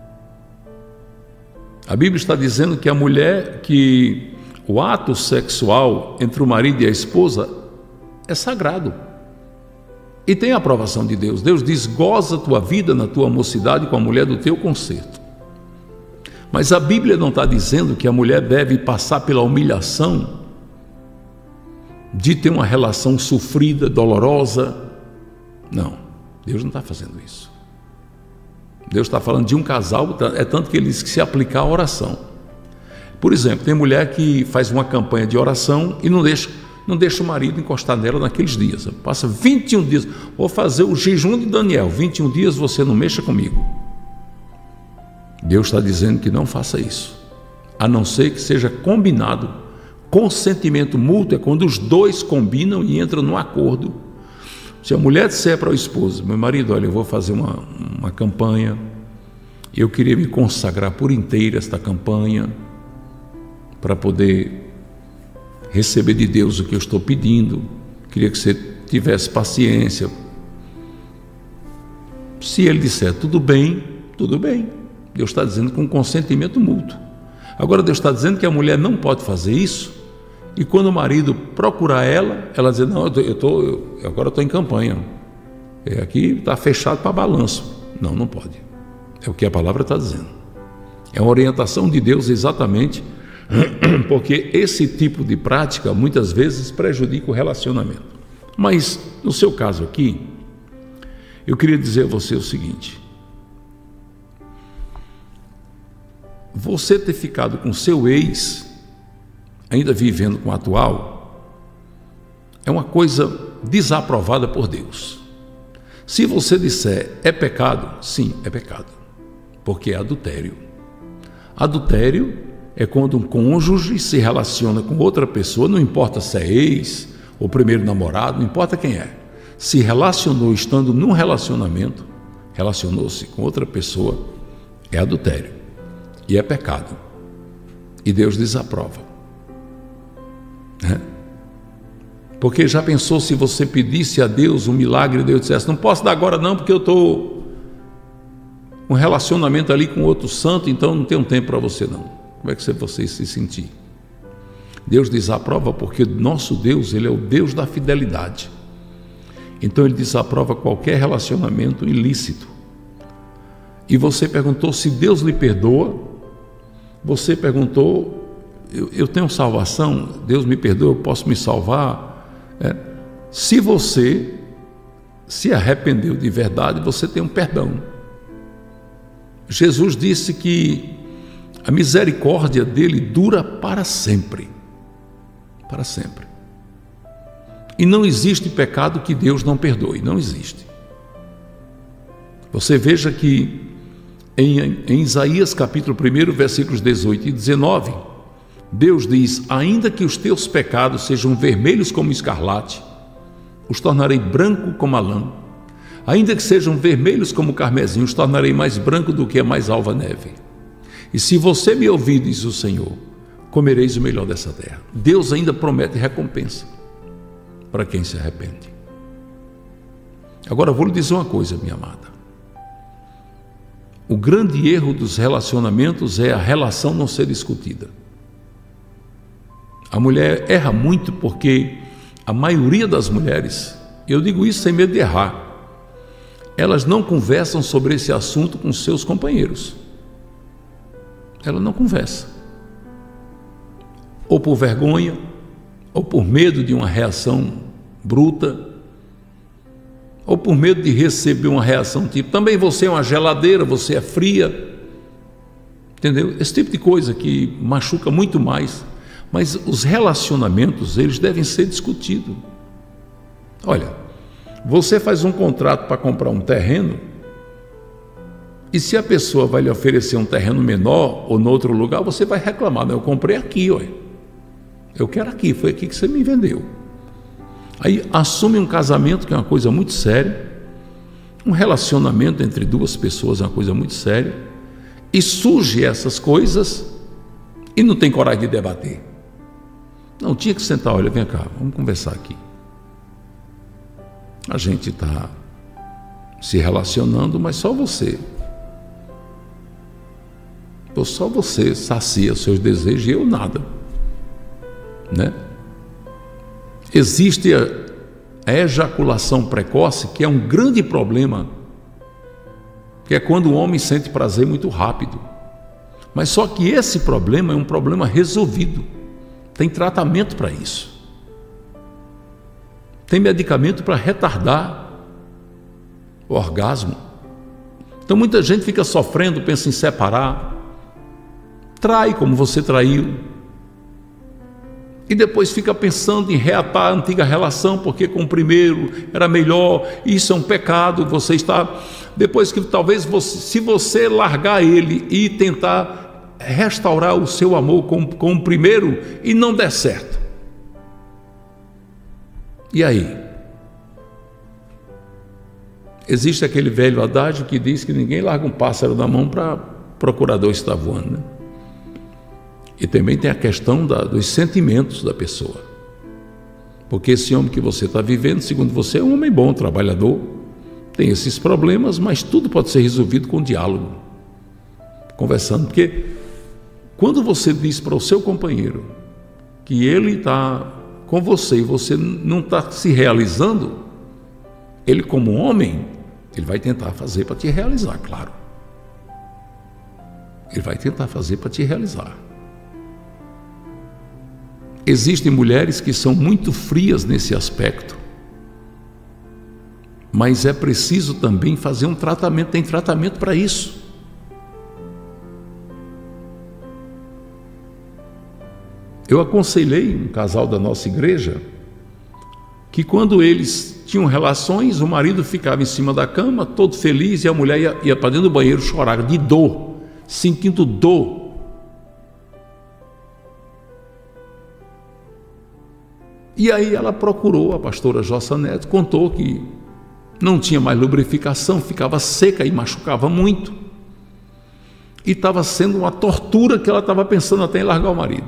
H: A Bíblia está dizendo que a mulher, que o ato sexual entre o marido e a esposa é sagrado e tem a aprovação de Deus. Deus diz, goza a tua vida na tua mocidade com a mulher do teu conserto. Mas a Bíblia não está dizendo que a mulher deve passar pela humilhação de ter uma relação sofrida, dolorosa. Não, Deus não está fazendo isso. Deus está falando de um casal, é tanto que ele diz que se aplicar a oração. Por exemplo, tem mulher que faz uma campanha de oração e não deixa, não deixa o marido encostar nela naqueles dias. Passa vinte e um dias, vou fazer o jejum de Daniel, vinte e um dias você não mexa comigo. Deus está dizendo que não faça isso, a não ser que seja combinado. Consentimento mútuo é quando os dois combinam e entram num acordo. Se a mulher disser para o esposo, meu marido, olha, eu vou fazer uma, uma campanha, eu queria me consagrar por inteiro a esta campanha, para poder receber de Deus o que eu estou pedindo, queria que você tivesse paciência. Se ele disser tudo bem, tudo bem, Deus está dizendo com consentimento mútuo. Agora Deus está dizendo que a mulher não pode fazer isso, e quando o marido procurar ela, ela diz, não, eu tô, eu, agora eu estou em campanha, é, aqui está fechado para balanço. Não, não pode. É o que a palavra está dizendo. É uma orientação de Deus exatamente, porque esse tipo de prática muitas vezes prejudica o relacionamento. Mas no seu caso aqui, eu queria dizer a você o seguinte: você ter ficado com seu ex, ainda vivendo com o atual, é uma coisa desaprovada por Deus. Se você disser é pecado, sim, é pecado, porque é adultério. Adultério é quando um cônjuge se relaciona com outra pessoa, não importa se é ex ou primeiro namorado, não importa quem é, se relacionou estando num relacionamento, relacionou-se com outra pessoa, é adultério e é pecado, e Deus desaprova, né? Porque já pensou se você pedisse a Deus um milagre e Deus dissesse, não posso dar agora não, porque eu estou um relacionamento ali com outro santo, então não tenho tempo para você não. Como é que você se sentir? Deus desaprova porque nosso Deus, Ele é o Deus da fidelidade. Então Ele desaprova qualquer relacionamento ilícito. E você perguntou se Deus lhe perdoa. Você perguntou, eu, eu tenho salvação, Deus me perdoa, eu posso me salvar? É. Se você se arrependeu de verdade, você tem um perdão. Jesus disse que a misericórdia dele dura para sempre, para sempre. E não existe pecado que Deus não perdoe, não existe. Você veja que em, em Isaías capítulo um, versículos dezoito e dezenove, Deus diz, ainda que os teus pecados sejam vermelhos como escarlate, os tornarei branco como a lã. Ainda que sejam vermelhos como o carmesim, os tornarei mais branco do que a mais alva neve. E se você me ouvir, diz o Senhor, comereis o melhor dessa terra. Deus ainda promete recompensa para quem se arrepende. Agora vou lhe dizer uma coisa, minha amada. O grande erro dos relacionamentos é a relação não ser discutida. A mulher erra muito porque a maioria das mulheres, eu digo isso sem medo de errar, elas não conversam sobre esse assunto com seus companheiros. Ela não conversa, ou por vergonha, ou por medo de uma reação bruta, ou por medo de receber uma reação tipo, também você é uma geladeira, você é fria, entendeu? Esse tipo de coisa que machuca muito mais. Mas os relacionamentos, eles devem ser discutidos. Olha, você faz um contrato para comprar um terreno, e se a pessoa vai lhe oferecer um terreno menor ou em outro lugar, você vai reclamar, não, eu comprei aqui, ó. Eu quero aqui, foi aqui que você me vendeu. Aí assume um casamento, que é uma coisa muito séria, um relacionamento entre duas pessoas é uma coisa muito séria, e surge essas coisas e não tem coragem de debater. Não, tinha que sentar, olha, vem cá, vamos conversar aqui. A gente está se relacionando, mas só você. Ou só você sacia seus desejos e eu nada, né? Existe a, a ejaculação precoce, que é um grande problema, que é quando o homem sente prazer muito rápido. Mas só que esse problema é um problema resolvido. Tem tratamento para isso. Tem medicamento para retardar o orgasmo. Então muita gente fica sofrendo, pensa em separar, trai como você traiu. e depois fica pensando em reatar a antiga relação, porque com o primeiro era melhor. Isso é um pecado. Você está, depois que talvez você, se você largar ele e tentar restaurar o seu amor com, com o primeiro e não der certo, e aí? Existe aquele velho adágio que diz que ninguém larga um pássaro da mão para procurador estar voando, né? E também tem a questão da, dos sentimentos da pessoa, porque esse homem que você está vivendo, segundo você, é um homem bom, trabalhador, tem esses problemas, mas tudo pode ser resolvido com diálogo, conversando. Porque quando você diz para o seu companheiro que ele está com você e você não está se realizando, ele, como homem, ele vai tentar fazer para te realizar, claro. Ele vai tentar fazer para te realizar. Existem mulheres que são muito frias nesse aspecto, mas é preciso também fazer um tratamento, tem tratamento para isso. Eu aconselhei um casal da nossa igreja que quando eles tinham relações, o marido ficava em cima da cama, todo feliz, e a mulher ia, ia para dentro do banheiro chorar de dor, sentindo dor. E aí ela procurou a pastora Jossa Neto, contou que não tinha mais lubrificação, ficava seca e machucava muito. E estava sendo uma tortura que ela estava pensando até em largar o marido.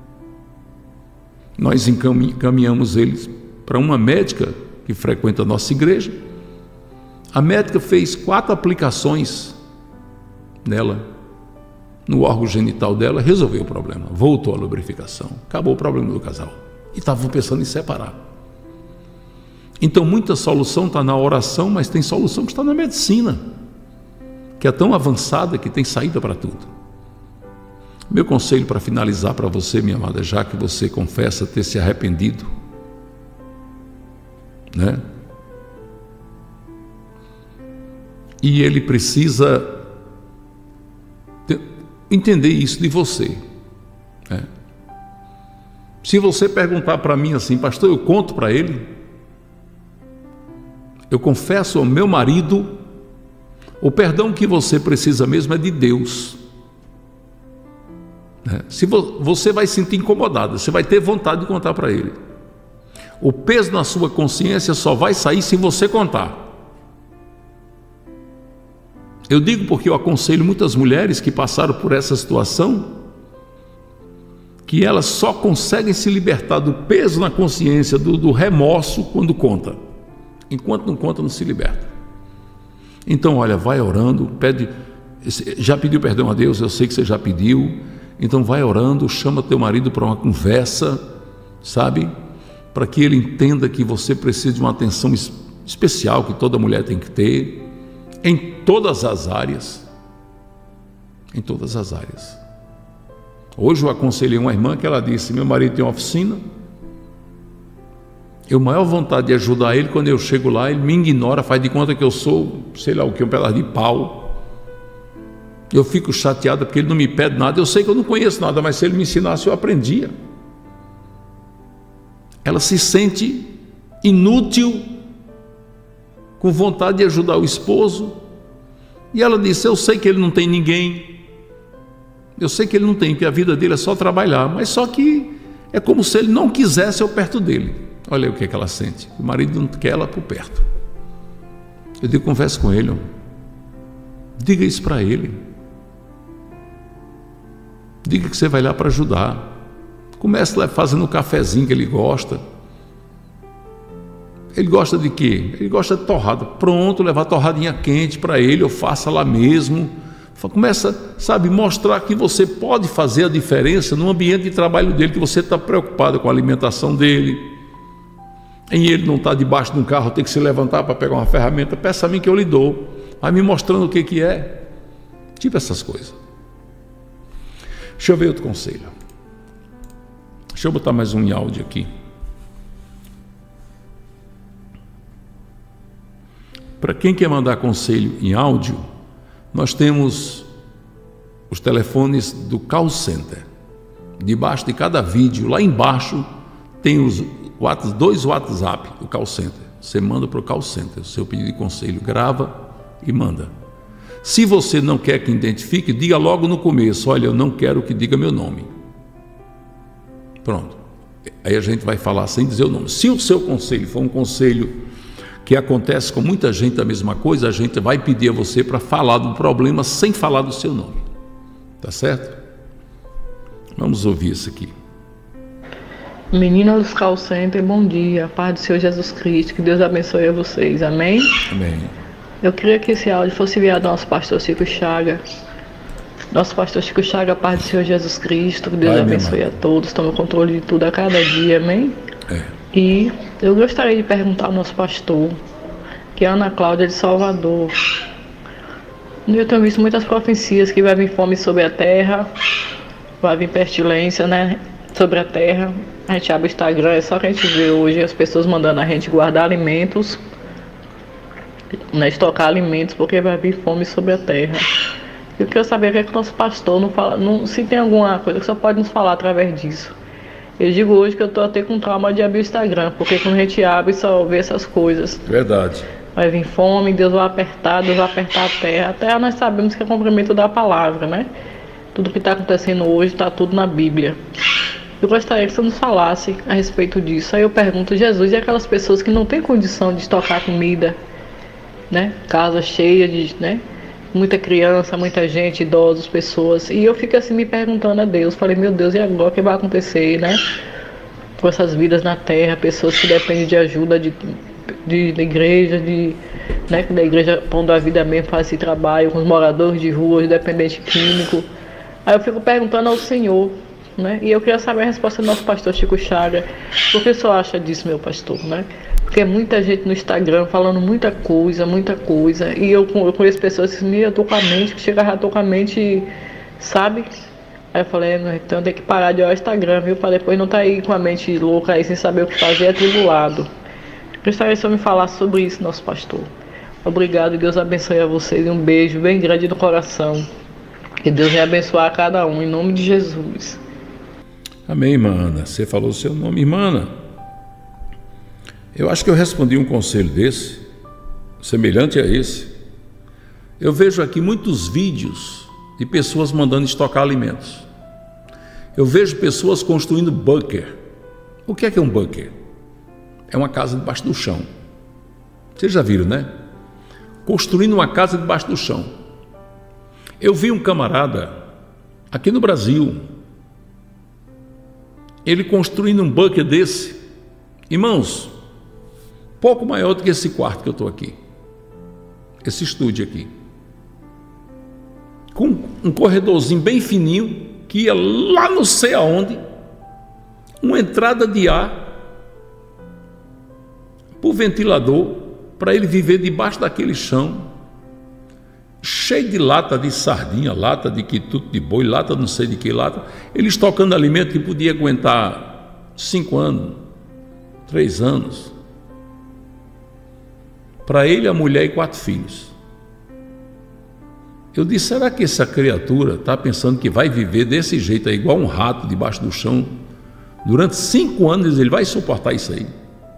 H: Nós encaminhamos eles para uma médica que frequenta a nossa igreja. A médica fez quatro aplicações nela, no órgão genital dela, resolveu o problema, voltou a lubrificação, acabou o problema do casal. E estavam pensando em separar. Então muita solução está na oração, mas tem solução que está na medicina, que é tão avançada que tem saída para tudo. Meu conselho para finalizar para você, minha amada, já que você confessa ter se arrependido, né? E ele precisa ter, entender isso de você, né? Se você perguntar para mim assim, pastor, eu conto para ele, eu confesso ao meu marido, o perdão que você precisa mesmo é de Deus. Se você vai se sentir incomodada, você vai ter vontade de contar para ele. O peso na sua consciência só vai sair se você contar. Eu digo porque eu aconselho muitas mulheres que passaram por essa situação, que elas só conseguem se libertar do peso na consciência, do, do remorso, quando conta. Enquanto não conta, não se liberta. Então, olha, vai orando, pede, já pediu perdão a Deus? Eu sei que você já pediu. Então vai orando, chama teu marido para uma conversa, sabe? Para que ele entenda que você precisa de uma atenção especial, que toda mulher tem que ter, em todas as áreas. Em todas as áreas. Hoje eu aconselhei uma irmã que ela disse, meu marido tem uma oficina, eu maior vontade de ajudar ele, quando eu chego lá, ele me ignora, faz de conta que eu sou, sei lá o que, um pedaço de pau. Eu fico chateada porque ele não me pede nada. Eu sei que eu não conheço nada, mas se ele me ensinasse, eu aprendia. Ela se sente inútil, com vontade de ajudar o esposo. E ela disse, eu sei que ele não tem ninguém. Eu sei que ele não tem, porque a vida dele é só trabalhar. Mas só que é como se ele não quisesse eu perto dele. Olha aí o que, é que ela sente. O marido não quer ela por perto. Eu digo, converse com ele. Ó. Diga isso para ele. Diga que você vai lá para ajudar. Comece lá fazendo o cafezinho que ele gosta. Ele gosta de quê? Ele gosta de torrada. Pronto, levar torradinha quente para ele, ou faça lá mesmo. Começa, sabe, mostrar que você pode fazer a diferença no ambiente de trabalho dele, que você está preocupado com a alimentação dele. Em ele não está debaixo de um carro, tem que se levantar para pegar uma ferramenta. Peça a mim que eu lhe dou. Vai me mostrando o que, que é. Tipo essas coisas. Deixa eu ver outro conselho. Deixa eu botar mais um em áudio aqui. Para quem quer mandar conselho em áudio, nós temos os telefones do call center. Debaixo de cada vídeo, lá embaixo, tem os dois WhatsApp do call center. Você manda para o call center o seu pedido de conselho, grava e manda. Se você não quer que identifique, diga logo no começo: olha, eu não quero que diga meu nome. Pronto. Aí a gente vai falar sem dizer o nome. Se o seu conselho for um conselho que acontece com muita gente a mesma coisa, a gente vai pedir a você para falar do problema sem falar do seu nome. Tá certo? Vamos ouvir isso aqui.
J: Menina dos Call Center, bom dia. Paz do Senhor Jesus Cristo. Que Deus abençoe a vocês. Amém?
H: Amém.
J: Eu queria que esse áudio fosse enviado ao nosso pastor Chico Chaga. Nosso pastor Chico Chaga, paz do Senhor Jesus Cristo. Que Deus
H: Ai,
J: abençoe a todos. Tome o controle de tudo a cada dia. Amém?
H: É.
J: E eu gostaria de perguntar ao nosso pastor, que é Ana Cláudia de Salvador. Eu tenho visto muitas profecias que vai vir fome sobre a terra, vai vir pestilência, né, sobre a terra. A gente abre o Instagram, é só que a gente vê hoje as pessoas mandando a gente guardar alimentos, né, estocar alimentos, porque vai vir fome sobre a terra. Eu quero saber o que é que o nosso pastor não fala, não, se tem alguma coisa que só pode nos falar através disso. Eu digo hoje que eu estou até com trauma de abrir o Instagram, porque quando a gente abre só vê essas coisas.
H: Verdade.
J: Vai vir fome, Deus vai apertar, Deus vai apertar a terra. A terra nós sabemos que é cumprimento da palavra, né? Tudo que está acontecendo hoje está tudo na Bíblia. Eu gostaria que você nos falasse a respeito disso. Aí eu pergunto, Jesus, e aquelas pessoas que não têm condição de estocar comida, né? Casa cheia de, né? Muita criança, muita gente, idosos, pessoas. E eu fico assim me perguntando a Deus. Falei, meu Deus, e agora o que vai acontecer, né? Com essas vidas na terra, pessoas que dependem de ajuda de, de, da igreja, de, né? Da igreja pondo a vida mesmo, faz esse trabalho com os moradores de rua, os dependentes químicos. Aí eu fico perguntando ao Senhor, né? E eu queria saber a resposta do nosso pastor Chico Chaga. O que o senhor acha disso, meu pastor, né? Porque muita gente no Instagram falando muita coisa, muita coisa. E eu, eu conheço pessoas que me eu tô com a mente, que chega a tô com a mente, sabe? Aí eu falei, então tem que parar de olhar o Instagram, viu? Para depois não tá aí com a mente louca aí, sem saber o que fazer, atribulado. Eu gostaria que o senhor me falasse sobre isso, nosso pastor. Obrigado, Deus abençoe a vocês. E um beijo bem grande no coração. Que Deus venha abençoar a cada um, em nome de Jesus.
H: Amém, irmã Ana. Você falou o seu nome, irmã Ana. Eu acho que eu respondi um conselho desse, semelhante a esse. Eu vejo aqui muitos vídeos de pessoas mandando estocar alimentos. Eu vejo pessoas construindo bunker. O que é que é um bunker? É uma casa debaixo do chão. Vocês já viram, né? Construindo uma casa debaixo do chão. Eu vi um camarada aqui no Brasil, ele construindo um bunker desse. Irmãos, pouco maior do que esse quarto que eu estou aqui, esse estúdio aqui, com um corredorzinho bem fininho, que ia lá não sei aonde, uma entrada de ar por ventilador, para ele viver debaixo daquele chão, cheio de lata de sardinha, lata de quituto de boi, lata não sei de que lata, ele estocando alimento que podia aguentar cinco anos, três anos, para ele, a mulher e quatro filhos. Eu disse, será que essa criatura está pensando que vai viver desse jeito aí, igual um rato debaixo do chão, durante cinco anos ele vai suportar isso aí?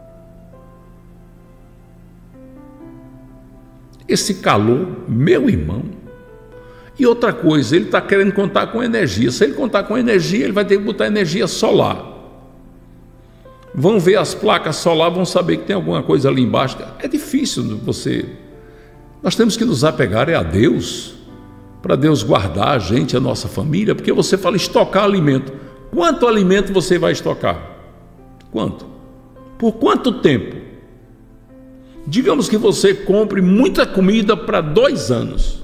H: Esse calor, meu irmão. E outra coisa, ele está querendo contar com energia. Se ele contar com energia, ele vai ter que botar energia solar. Vão ver as placas solar, vão saber que tem alguma coisa ali embaixo. É difícil você... Nós temos que nos apegar é a Deus, para Deus guardar a gente, a nossa família, porque você fala estocar alimento. Quanto alimento você vai estocar? Quanto? Por quanto tempo? Digamos que você compre muita comida para dois anos.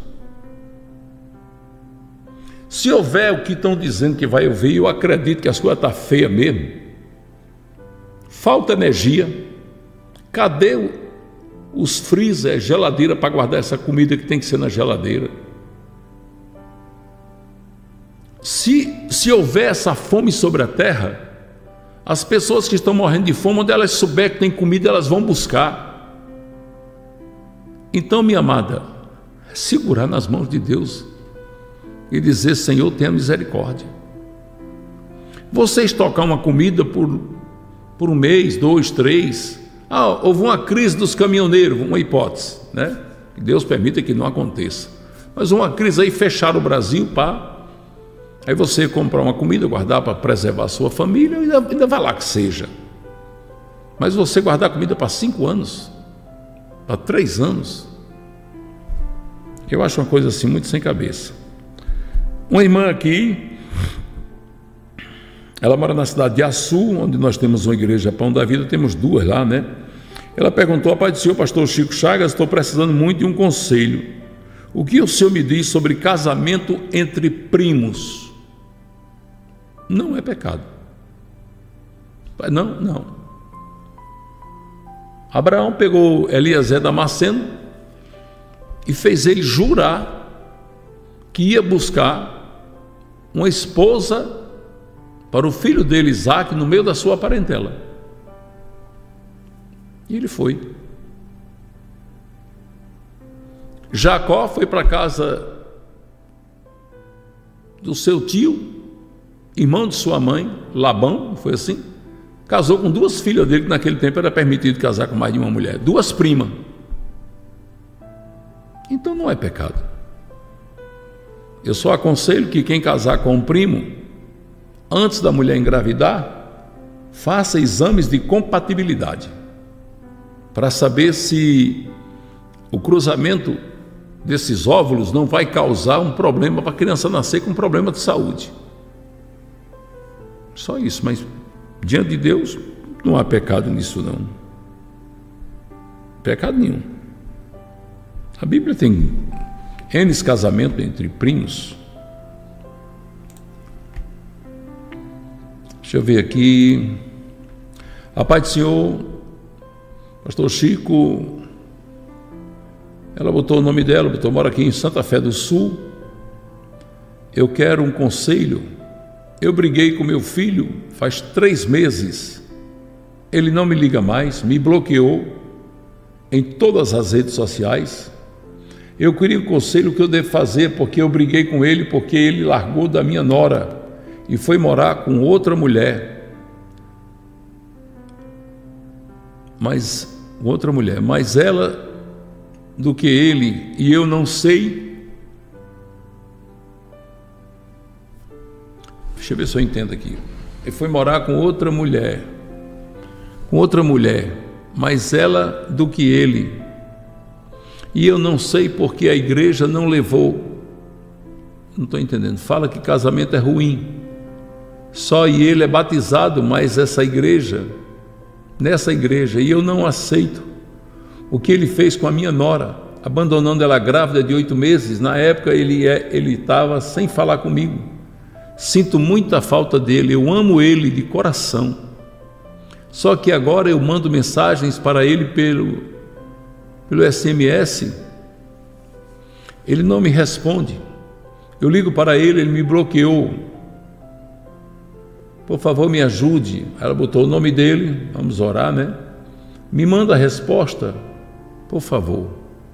H: Se houver o que estão dizendo que vai haver, eu acredito que as coisas estão feias mesmo. Falta energia. Cadê os freezer, geladeira para guardar essa comida que tem que ser na geladeira? Se, se houver essa fome sobre a terra, as pessoas que estão morrendo de fome, onde elas souberem que tem comida, elas vão buscar. Então, minha amada, segurar nas mãos de Deus e dizer, Senhor, tenha misericórdia. Você estocar uma comida por por um mês, dois, três. Ah, houve uma crise dos caminhoneiros, uma hipótese, né? Que Deus permita que não aconteça. Mas uma crise aí, fecharam o Brasil, pá. Aí você comprar uma comida, guardar para preservar a sua família, ainda, ainda vai lá que seja. Mas você guardar comida para cinco anos, para três anos, eu acho uma coisa assim muito sem cabeça. Uma irmã aqui, ela mora na cidade de Açu, onde nós temos uma igreja Pão da Vida, temos duas lá, né? Ela perguntou: a paz do Senhor, pastor Chico Chagas, estou precisando muito de um conselho. O que o senhor me diz sobre casamento entre primos? Não é pecado. Não, não. Abraão pegou Eliezer Damasceno e fez ele jurar que ia buscar uma esposa para o filho dele, Isaque, no meio da sua parentela. E ele foi. Jacó foi para a casa do seu tio, irmão de sua mãe, Labão, foi assim? Casou com duas filhas dele, que naquele tempo era permitido casar com mais de uma mulher, duas primas. Então não é pecado. Eu só aconselho que quem casar com um primo, antes da mulher engravidar, faça exames de compatibilidade, para saber se o cruzamento desses óvulos não vai causar um problema para a criança nascer com um problema de saúde. Só isso, mas diante de Deus não há pecado nisso não. Pecado nenhum. A Bíblia tem N casamentos entre primos. Deixa eu ver aqui. A paz do Senhor, pastor Chico, ela botou o nome dela, botou, mora aqui em Santa Fé do Sul. Eu quero um conselho. Eu briguei com meu filho faz três meses. Ele não me liga mais, me bloqueou em todas as redes sociais. Eu queria um conselho que eu devo fazer, porque eu briguei com ele, porque ele largou da minha nora e foi morar com outra mulher. Mas, outra mulher, mas ela do que ele, e eu não sei. Deixa eu ver se eu entendo aqui. Ele foi morar com outra mulher, com outra mulher, mas ela do que ele. E eu não sei porque a igreja não levou. Não estou entendendo. Fala que casamento é ruim. Só e ele é batizado, mas essa igreja, nessa igreja, e eu não aceito o que ele fez com a minha nora, abandonando ela grávida de oito meses. Na época ele é, ele estava sem falar comigo. Sinto muita falta dele, eu amo ele de coração. Só que agora eu mando mensagens para ele pelo, pelo S M S, ele não me responde. Eu ligo para ele, ele me bloqueou. Por favor, me ajude. Ela botou o nome dele, vamos orar, né? Me manda a resposta, por favor.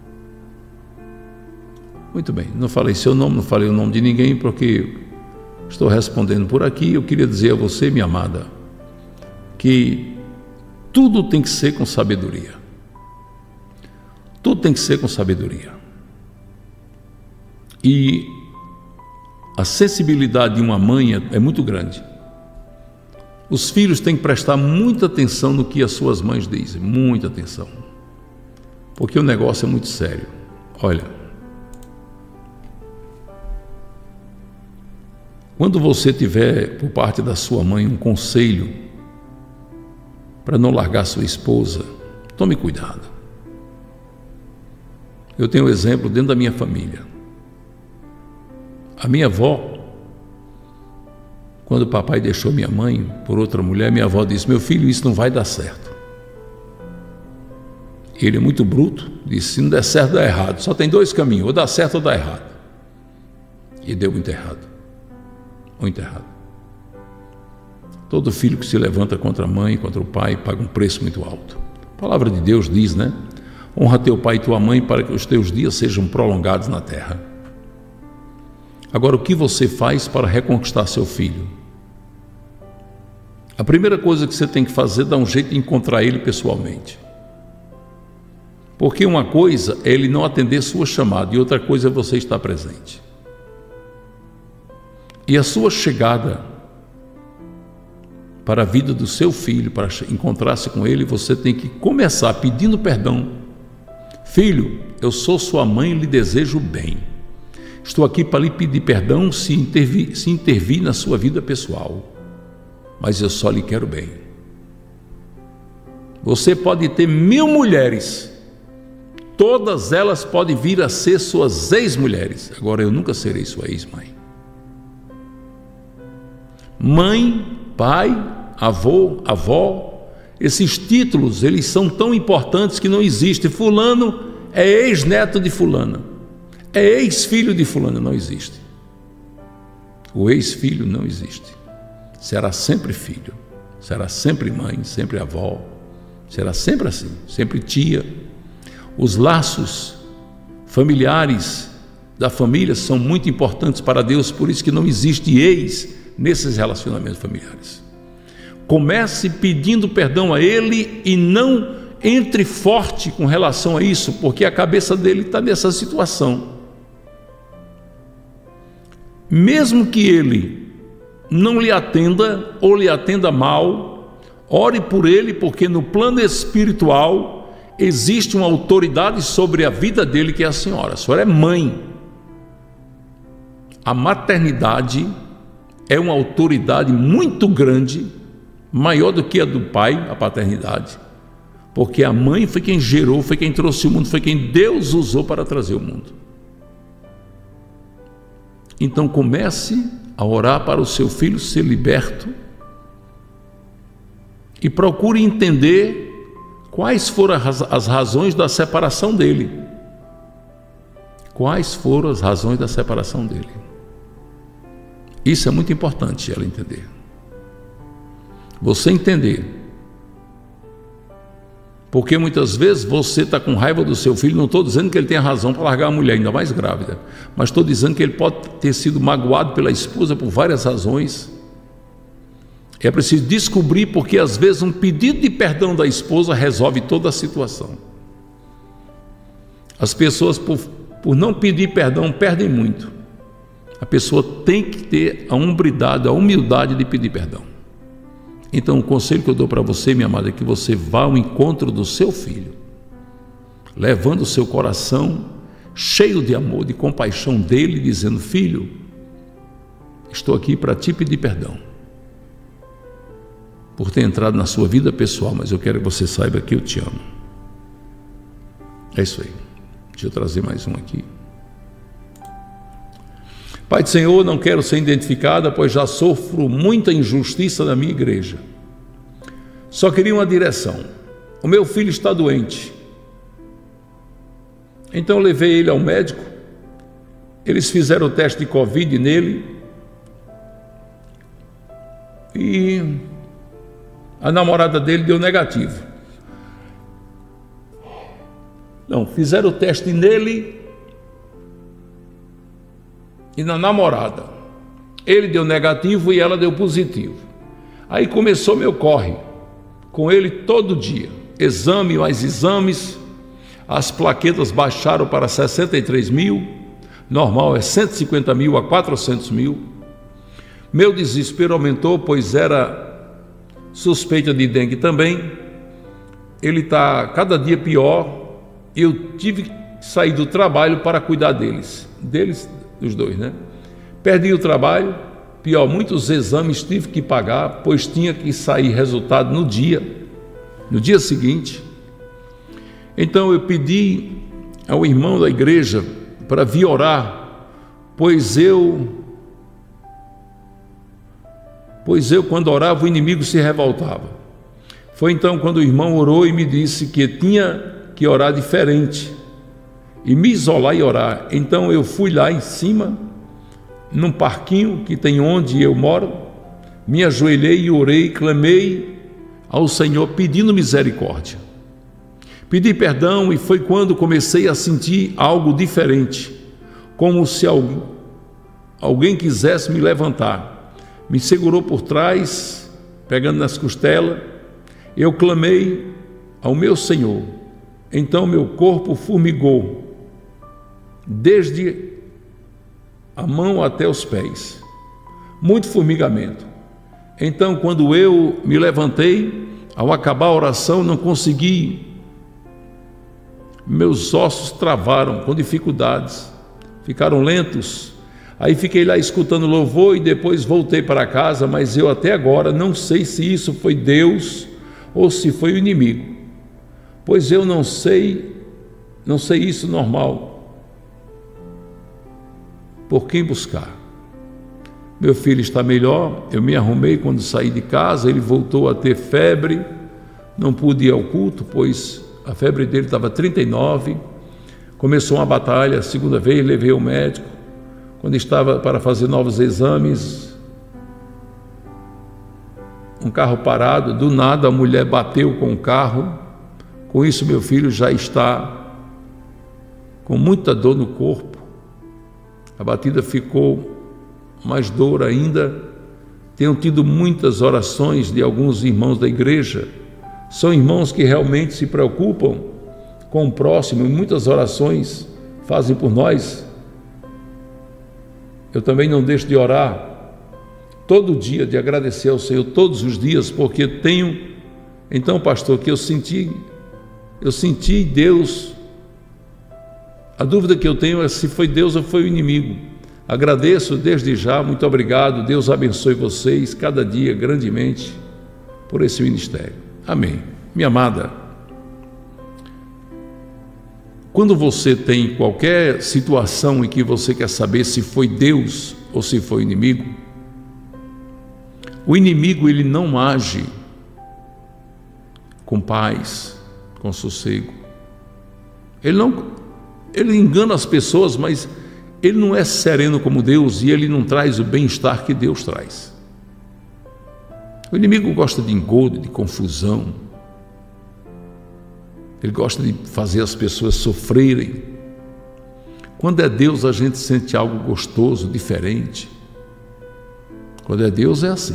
H: Muito bem, não falei seu nome, não falei o nome de ninguém, porque estou respondendo por aqui. Eu queria dizer a você, minha amada, que tudo tem que ser com sabedoria. Tudo tem que ser com sabedoria. E a sensibilidade de uma mãe é muito grande. Os filhos têm que prestar muita atenção no que as suas mães dizem, muita atenção, porque o negócio é muito sério. Olha, quando você tiver por parte da sua mãe um conselho para não largar sua esposa, tome cuidado. Eu tenho um exemplo dentro da minha família. A minha avó, quando o papai deixou minha mãe por outra mulher, minha avó disse: meu filho, isso não vai dar certo. Ele é muito bruto, disse: se não der certo, dá errado. Só tem dois caminhos, ou dá certo ou dá errado. E deu muito errado. Muito errado. Todo filho que se levanta contra a mãe, contra o pai, paga um preço muito alto. A palavra de Deus diz, né? Honra teu pai e tua mãe para que os teus dias sejam prolongados na terra. Agora, o que você faz para reconquistar seu filho? A primeira coisa que você tem que fazer é dar um jeito de encontrar ele pessoalmente. Porque uma coisa é ele não atender sua chamada e outra coisa é você estar presente. E a sua chegada para a vida do seu filho, para encontrar-se com ele, você tem que começar pedindo perdão. Filho, eu sou sua mãe e lhe desejo bem. Estou aqui para lhe pedir perdão se intervir, se intervir na sua vida pessoal, mas eu só lhe quero bem. Você pode ter mil mulheres, todas elas podem vir a ser suas ex-mulheres. Agora, eu nunca serei sua ex-mãe. Mãe, pai, avô, avó, esses títulos, eles são tão importantes que não existe. Fulano é ex-neto de fulana, é ex-filho de fulana, não existe. O ex-filho não existe. Será sempre filho, será sempre mãe, sempre avó, será sempre assim, sempre tia. Os laços familiares da família são muito importantes para Deus, por isso que não existe ex nesses relacionamentos familiares. Comece pedindo perdão a ele e não entre forte com relação a isso, porque a cabeça dele está nessa situação. Mesmo que ele não lhe atenda ou lhe atenda mal, ore por ele, porque no plano espiritual existe uma autoridade sobre a vida dele, que é a senhora. A senhora é mãe. A maternidade é uma autoridade muito grande, maior do que a do pai, a paternidade, porque a mãe foi quem gerou, foi quem trouxe o mundo, foi quem Deus usou para trazer o mundo. Então comece a orar para o seu filho ser liberto e procure entender quais foram as razões da separação dele. Quais foram as razões da separação dele? Isso é muito importante ela entender. Você entender. Porque muitas vezes você está com raiva do seu filho. Não estou dizendo que ele tem razão para largar a mulher, ainda mais grávida, mas estou dizendo que ele pode ter sido magoado pela esposa por várias razões. É preciso descobrir, porque às vezes um pedido de perdão da esposa resolve toda a situação. As pessoas, por, por não pedir perdão, perdem muito. A pessoa tem que ter a hombridade, a humildade de pedir perdão. Então o conselho que eu dou para você, minha amada, é que você vá ao encontro do seu filho, levando o seu coração cheio de amor, de compaixão dele, dizendo: filho, estou aqui para te pedir perdão por ter entrado na sua vida pessoal, mas eu quero que você saiba que eu te amo. É isso aí. Deixa eu trazer mais um aqui. Pai do Senhor, não quero ser identificada, pois já sofro muita injustiça na minha igreja. Só queria uma direção. O meu filho está doente. Então eu levei ele ao médico. Eles fizeram o teste de Covid nele. E a namorada dele deu negativo. Não, fizeram o teste nele e na namorada. Ele deu negativo e ela deu positivo. Aí começou meu corre com ele todo dia, exame mais exames. As plaquetas baixaram para sessenta e três mil, normal é cento e cinquenta mil a quatrocentos mil. Meu desespero aumentou, pois era suspeita de dengue também. Ele está cada dia pior. Eu tive que sair do trabalho para cuidar deles, deles, dos dois, né? Perdi o trabalho, pior, muitos exames tive que pagar, pois tinha que sair resultado no dia, no dia seguinte. Então eu pedi ao irmão da igreja para vir orar, pois eu, pois eu quando orava o inimigo se revoltava. Foi então quando o irmão orou e me disse que tinha que orar diferente e me isolar e orar. Então eu fui lá em cima, num parquinho que tem onde eu moro, me ajoelhei e orei, clamei ao Senhor pedindo misericórdia. Pedi perdão e foi quando comecei a sentir algo diferente, como se alguém, alguém quisesse me levantar. Me segurou por trás pegando nas costelas. Eu clamei ao meu Senhor, então meu corpo formigou, desde a mão até os pés, muito formigamento. Então, quando eu me levantei, ao acabar a oração, não consegui, meus ossos travaram com dificuldades, ficaram lentos. Aí fiquei lá escutando louvor e depois voltei para casa, mas eu até agora não sei se isso foi Deus ou se foi o inimigo, pois eu não sei, não sei isso normal. Por quem buscar? Meu filho está melhor, eu me arrumei quando saí de casa, ele voltou a ter febre, não pude ir ao culto, pois a febre dele estava trinta e nove, começou uma batalha, a segunda vez levei ao médico, quando estava para fazer novos exames, um carro parado, do nada a mulher bateu com o carro, com isso meu filho já está com muita dor no corpo, a batida ficou mais dor ainda. Tenho tido muitas orações de alguns irmãos da igreja, são irmãos que realmente se preocupam com o próximo, e muitas orações fazem por nós. Eu também não deixo de orar todo dia, de agradecer ao Senhor todos os dias, porque tenho, então pastor, que eu senti, eu senti Deus, a dúvida que eu tenho é se foi Deus ou foi o inimigo. Agradeço desde já, muito obrigado, Deus abençoe vocês cada dia grandemente por esse ministério. Amém. Minha amada, quando você tem qualquer situação em que você quer saber se foi Deus ou se foi o inimigo, o inimigo ele não age com paz, com sossego. Ele não, ele engana as pessoas, mas ele não é sereno como Deus e ele não traz o bem-estar que Deus traz. O inimigo gosta de engodo, de confusão. Ele gosta de fazer as pessoas sofrerem. Quando é Deus, a gente sente algo gostoso, diferente. Quando é Deus, é assim.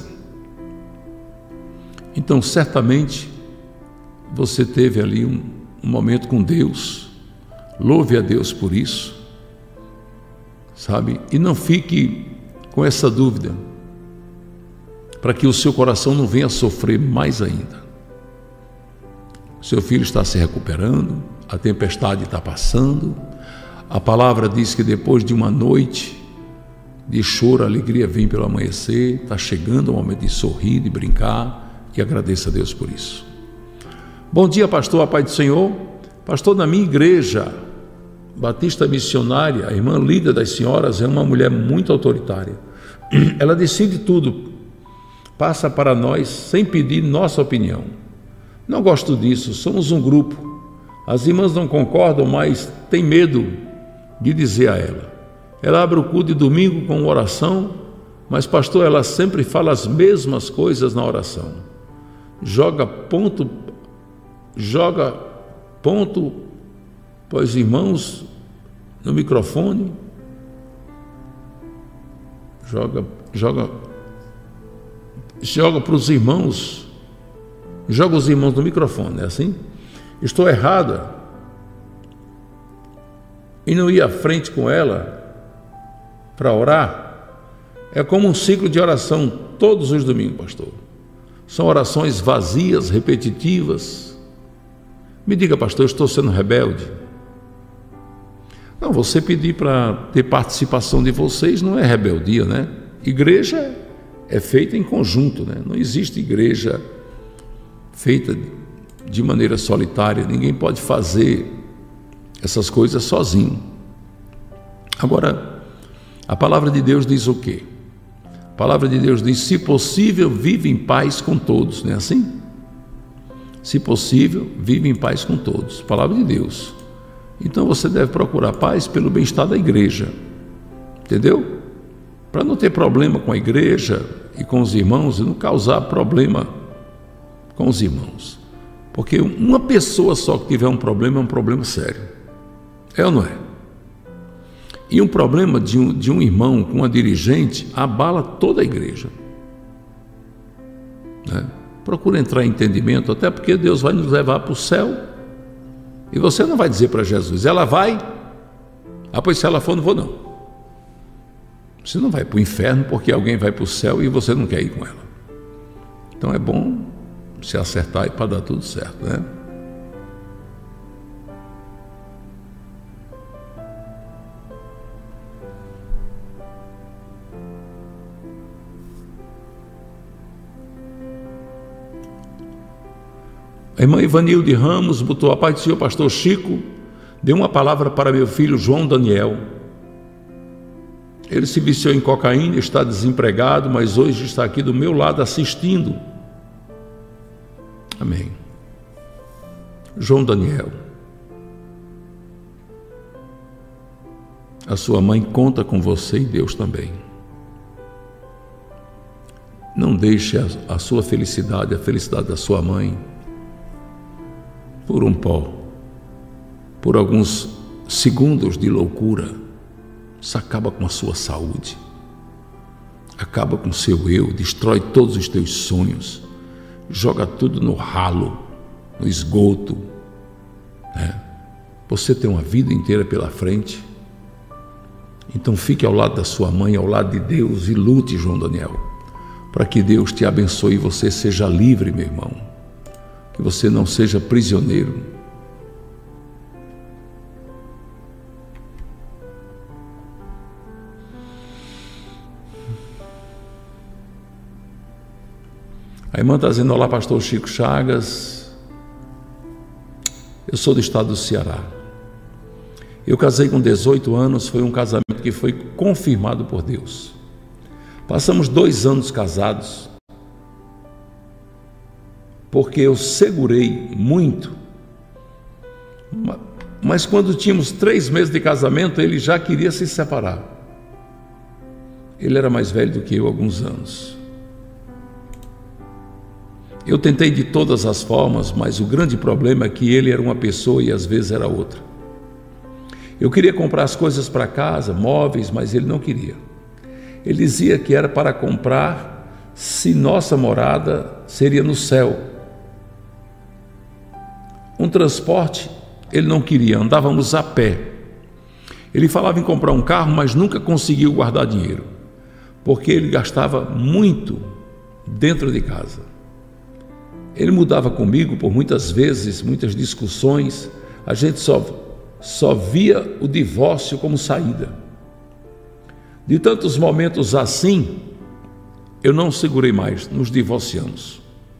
H: Então, certamente, você teve ali um, um momento com Deus. Louve a Deus por isso. Sabe? E não fique com essa dúvida, para que o seu coração não venha sofrer mais ainda. Seu filho está se recuperando, a tempestade está passando, a palavra diz que depois de uma noite de choro, a alegria vem pelo amanhecer, está chegando o momento de sorrir, de brincar, e agradeça a Deus por isso. Bom dia, pastor, a paz do Senhor. Pastor, na minha igreja batista missionária, a irmã líder das senhoras é uma mulher muito autoritária. Ela decide tudo, passa para nós sem pedir nossa opinião. Não gosto disso, somos um grupo. As irmãs não concordam, mas tem medo de dizer a ela. Ela abre o culto de domingo com oração, mas pastor, ela sempre fala as mesmas coisas na oração. Joga ponto, joga ponto para os irmãos no microfone, joga, joga, joga para os irmãos, joga os irmãos no microfone, é assim? Estou errada e não ir à frente com ela para orar? É como um ciclo de oração todos os domingos, pastor. São orações vazias, repetitivas. Me diga, pastor, eu estou sendo rebelde? Não, você pedir para ter participação de vocês não é rebeldia, né? Igreja é feita em conjunto, né? Não existe igreja feita de maneira solitária, ninguém pode fazer essas coisas sozinho. Agora, a palavra de Deus diz o quê? A palavra de Deus diz, se possível, vive em paz com todos, não é assim? Se possível, vive em paz com todos, palavra de Deus. Então você deve procurar paz pelo bem-estar da igreja, entendeu? Para não ter problema com a igreja e com os irmãos, e não causar problema com os irmãos, porque uma pessoa só que tiver um problema é um problema sério, é ou não é? E um problema de um, de um irmão com uma dirigente abala toda a igreja. né? Procura entrar em entendimento, até porque Deus vai nos levar para o céu. E você não vai dizer para Jesus, ela vai, ah, pois se ela for, não vou não. Você não vai para o inferno porque alguém vai para o céu e você não quer ir com ela. Então é bom se acertar e para dar tudo certo, né? A irmã Ivanilde Ramos botou: a paz do Senhor, pastor Chico, deu uma palavra para meu filho João Daniel. Ele se viciou em cocaína, está desempregado, mas hoje está aqui do meu lado assistindo. Amém. João Daniel, a sua mãe conta com você e Deus também. Não deixe a, a sua felicidade, a felicidade da sua mãe, por um pó, por alguns segundos de loucura. Isso acaba com a sua saúde, acaba com o seu eu, destrói todos os teus sonhos, joga tudo no ralo, no esgoto, né? Você tem uma vida inteira pela frente, então fique ao lado da sua mãe, ao lado de Deus, e lute, João Daniel, para que Deus te abençoe e você seja livre, meu irmão, que você não seja prisioneiro. A irmã está dizendo: olá, pastor Chico Chagas, eu sou do estado do Ceará. Eu casei com dezoito anos, foi um casamento que foi confirmado por Deus. Passamos dois anos casados, porque eu segurei muito, mas quando tínhamos três meses de casamento, ele já queria se separar. Ele era mais velho do que eu, alguns anos. Eu tentei de todas as formas, mas o grande problema é que ele era uma pessoa e às vezes era outra. Eu queria comprar as coisas para casa, móveis, mas ele não queria. Ele dizia que era para comprar se nossa morada seria no céu. Um transporte ele não queria, andávamos a pé. Ele falava em comprar um carro, mas nunca conseguiu guardar dinheiro, porque ele gastava muito dentro de casa. Ele mudava comigo por muitas vezes, muitas discussões. A gente só, só via o divórcio como saída. De tantos momentos assim, eu não segurei mais, nos divorciamos.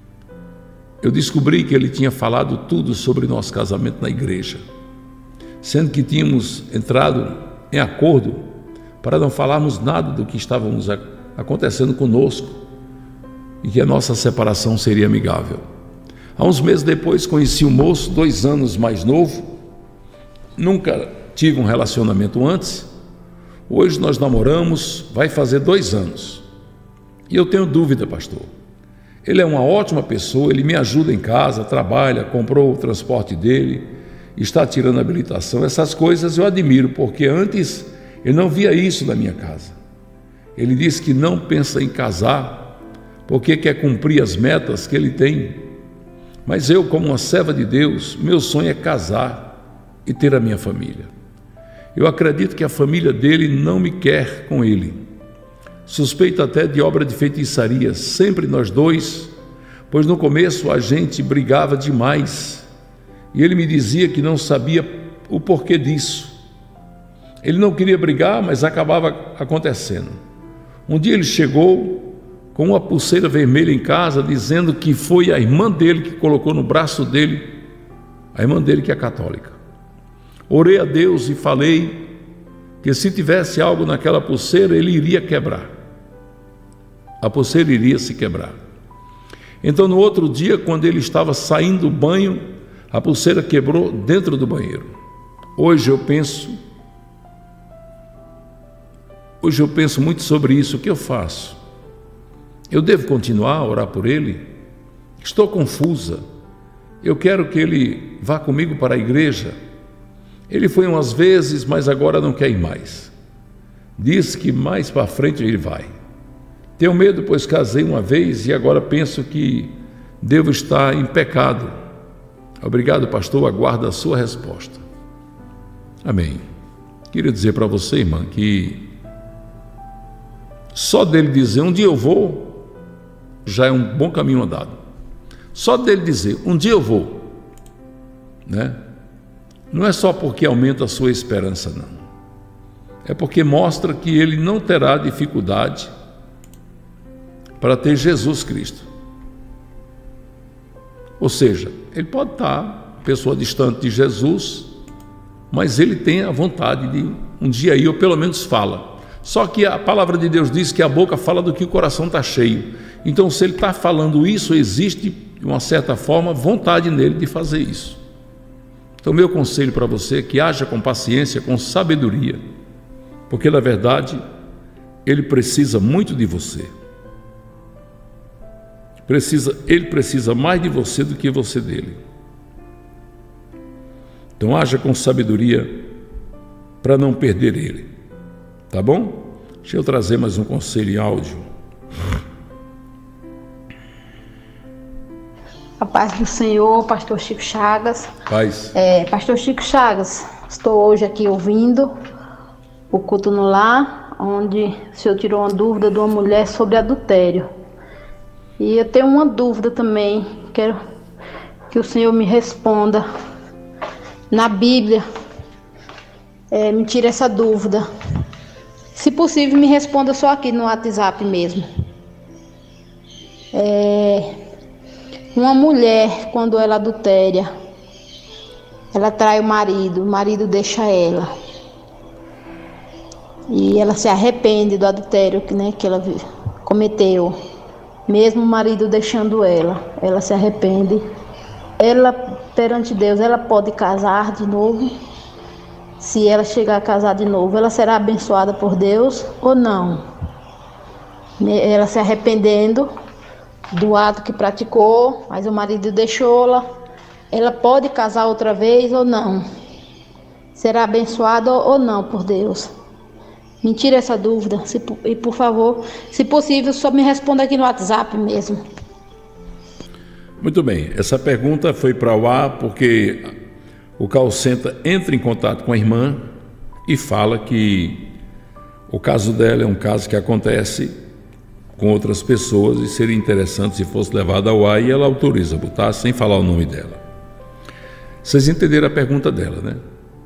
H: Eu descobri que ele tinha falado tudo sobre nosso casamento na igreja, sendo que tínhamos entrado em acordo para não falarmos nada do que estávamos acontecendo conosco e que a nossa separação seria amigável. Há uns meses depois conheci um moço, dois anos mais novo, nunca tive um relacionamento antes. Hoje nós namoramos, vai fazer dois anos. E eu tenho dúvida, pastor. Ele é uma ótima pessoa, ele me ajuda em casa, trabalha, comprou o transporte dele, está tirando a habilitação. Essas coisas eu admiro, porque antes eu não via isso na minha casa. Ele disse que não pensa em casar, porque quer cumprir as metas que ele tem. Mas eu, como uma serva de Deus, meu sonho é casar e ter a minha família. Eu acredito que a família dele não me quer com ele. Suspeito até de obra de feitiçaria, sempre nós dois, pois no começo a gente brigava demais, e ele me dizia que não sabia o porquê disso. Ele não queria brigar, mas acabava acontecendo. Um dia ele chegou com uma pulseira vermelha em casa, dizendo que foi a irmã dele que colocou no braço dele, a irmã dele que é católica. Orei a Deus e falei que se tivesse algo naquela pulseira, ele iria quebrar. A pulseira iria se quebrar. Então, no outro dia, quando ele estava saindo do banho, a pulseira quebrou dentro do banheiro. Hoje eu penso, hoje eu penso muito sobre isso. O que eu faço? Eu devo continuar a orar por ele? Estou confusa. Eu quero que ele vá comigo para a igreja. Ele foi umas vezes, mas agora não quer ir mais. Diz que mais para frente ele vai. Tenho medo, pois casei uma vez e agora penso que devo estar em pecado. Obrigado, pastor, aguardo a sua resposta. Amém. Queria dizer para você, irmã, que só dele dizer um dia eu vou, já é um bom caminho andado. Só dele dizer um dia eu vou, né? Não é só porque aumenta a sua esperança, não. É porque mostra que ele não terá dificuldade para ter Jesus Cristo. Ou seja, ele pode estar pessoa distante de Jesus, mas ele tem a vontade de um dia ir, ou pelo menos fala. Só que a palavra de Deus diz que a boca fala do que o coração está cheio. Então, se ele está falando isso, existe, de uma certa forma, vontade nele de fazer isso. Então, meu conselho para você é que haja com paciência, com sabedoria, porque, na verdade, ele precisa muito de você. Precisa, ele precisa mais de você do que você dele. Então, haja com sabedoria para não perder ele. Tá bom? Deixa eu trazer mais um conselho em áudio.
K: A paz do Senhor, pastor Chico Chagas.
H: Paz.
K: É, pastor Chico Chagas, estou hoje aqui ouvindo o culto no lar, onde o senhor tirou uma dúvida de uma mulher sobre adultério. E eu tenho uma dúvida também, quero que o senhor me responda. Na Bíblia, é, me tire essa dúvida. Se possível, me responda só aqui no WhatsApp mesmo. É, uma mulher, quando ela adultéria, ela trai o marido, o marido deixa ela. E ela se arrepende do adultério que, né, que ela cometeu. Mesmo o marido deixando ela, ela se arrepende. Ela, perante Deus, ela pode casar de novo. Se ela chegar a casar de novo, ela será abençoada por Deus ou não? Ela se arrependendo do ato que praticou, mas o marido deixou-la, ela pode casar outra vez ou não? Será abençoada ou não por Deus? Me tira essa dúvida, se, e por favor, se possível, só me responda aqui no WhatsApp mesmo.
H: Muito bem, essa pergunta foi para o ar porque o call center entra em contato com a irmã e fala que o caso dela é um caso que acontece com outras pessoas e seria interessante se fosse levado ao ar, e ela autoriza botar sem falar o nome dela. Vocês entenderam a pergunta dela, né?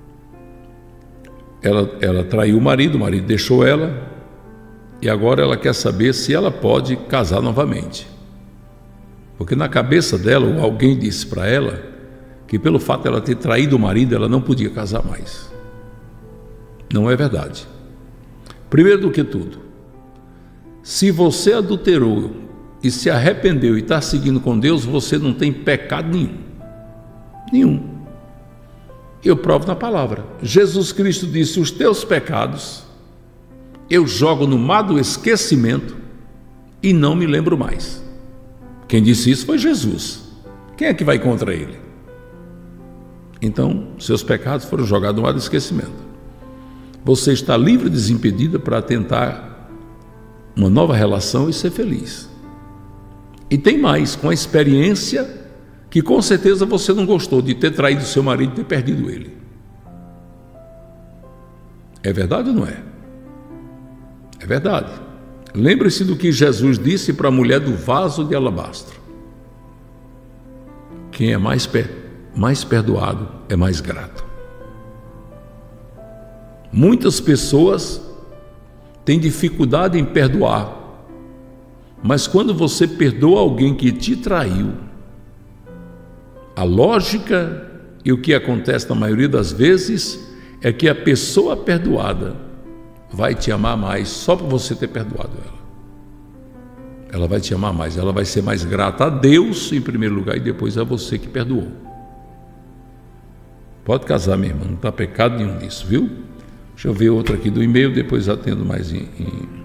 H: Ela, ela traiu o marido, o marido deixou ela e agora ela quer saber se ela pode casar novamente. Porque na cabeça dela, alguém disse para ela que pelo fato de ela ter traído o marido, ela não podia casar mais. Não é verdade. Primeiro do que tudo, se você adulterou e se arrependeu e está seguindo com Deus, você não tem pecado nenhum. Nenhum. Eu provo na palavra. Jesus Cristo disse: os teus pecados eu jogo no mar do esquecimento e não me lembro mais. Quem disse isso foi Jesus. Quem é que vai contra ele? Então, seus pecados foram jogados no mar do esquecimento. Você está livre e desimpedida para tentar uma nova relação e ser feliz. E tem mais, com a experiência que com certeza você não gostou de ter traído seu marido e ter perdido ele. É verdade ou não é? É verdade. Lembre-se do que Jesus disse para a mulher do vaso de alabastro: quem é mais, per- mais perdoado é mais grato. Muitas pessoas têm dificuldade em perdoar, mas quando você perdoa alguém que te traiu, a lógica e o que acontece na maioria das vezes é que a pessoa perdoada vai te amar mais só por você ter perdoado ela. Ela vai te amar mais, ela vai ser mais grata a Deus em primeiro lugar e depois a você que perdoou. Pode casar, minha irmã, não está pecado nenhum nisso, viu? Deixa eu ver outra aqui do e-mail, depois atendo mais em... em...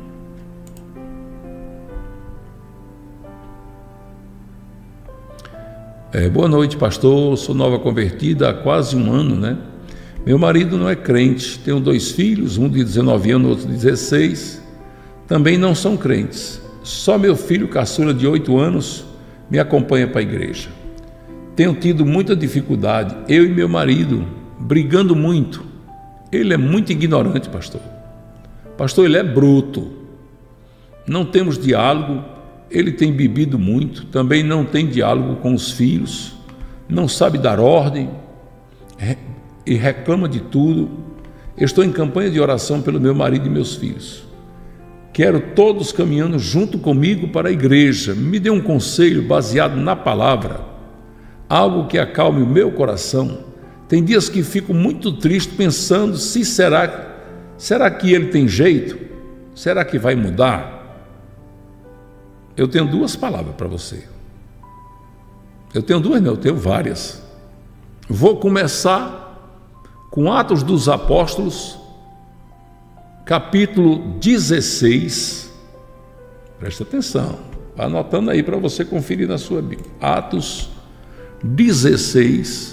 H: É, boa noite, pastor. Sou nova convertida há quase um ano, né? Meu marido não é crente, tenho dois filhos, um de dezenove anos, outro de dezesseis. Também não são crentes. Só meu filho caçula de oito anos me acompanha para a igreja. Tenho tido muita dificuldade, eu e meu marido, brigando muito. Ele é muito ignorante, pastor. Pastor, ele é bruto. Não temos diálogo, ele tem bebido muito, também não tem diálogo com os filhos, não sabe dar ordem e reclama de tudo. Estou em campanha de oração pelo meu marido e meus filhos. Quero todos caminhando junto comigo para a igreja. Me dê um conselho baseado na palavra, algo que acalme o meu coração. Tem dias que fico muito triste pensando se será, será que ele tem jeito? Será que vai mudar? Eu tenho duas palavras para você. Eu tenho duas, não, eu tenho várias. Vou começar com Atos dos Apóstolos, capítulo dezesseis. Presta atenção, vai anotando aí para você conferir na sua Bíblia. Atos dezesseis.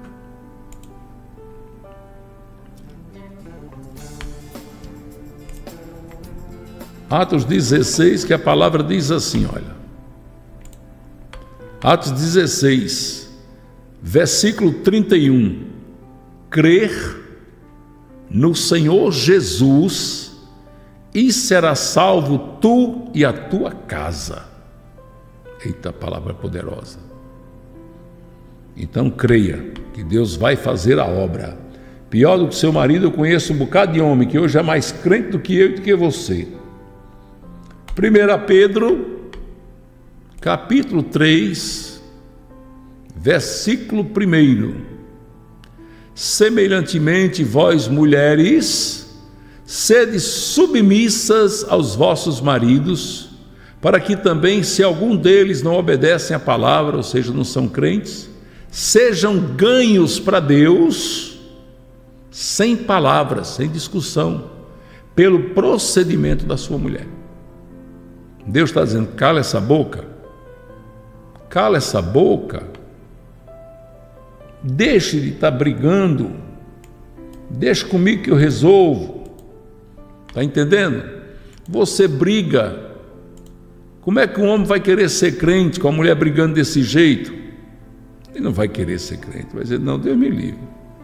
H: Atos dezesseis, que a palavra diz assim, olha. Atos dezesseis, versículo trinta e um. Crer no Senhor Jesus e serás salvo tu e a tua casa. Eita, palavra poderosa. Então creia que Deus vai fazer a obra. Pior do que seu marido, eu conheço um bocado de homem que hoje é mais crente do que eu e do que você. primeira Pedro, capítulo três, versículo um. Semelhantemente, vós mulheres, sede submissas aos vossos maridos, para que também, se algum deles não obedecem à palavra, ou seja, não são crentes, sejam ganhos para Deus, sem palavras, sem discussão, pelo procedimento da sua mulher. Deus está dizendo, cala essa boca, cala essa boca, deixe de estar brigando, deixe comigo que eu resolvo. Está entendendo? Você briga. Como é que um homem vai querer ser crente com a mulher brigando desse jeito? Ele não vai querer ser crente, vai dizer, não, Deus me livre.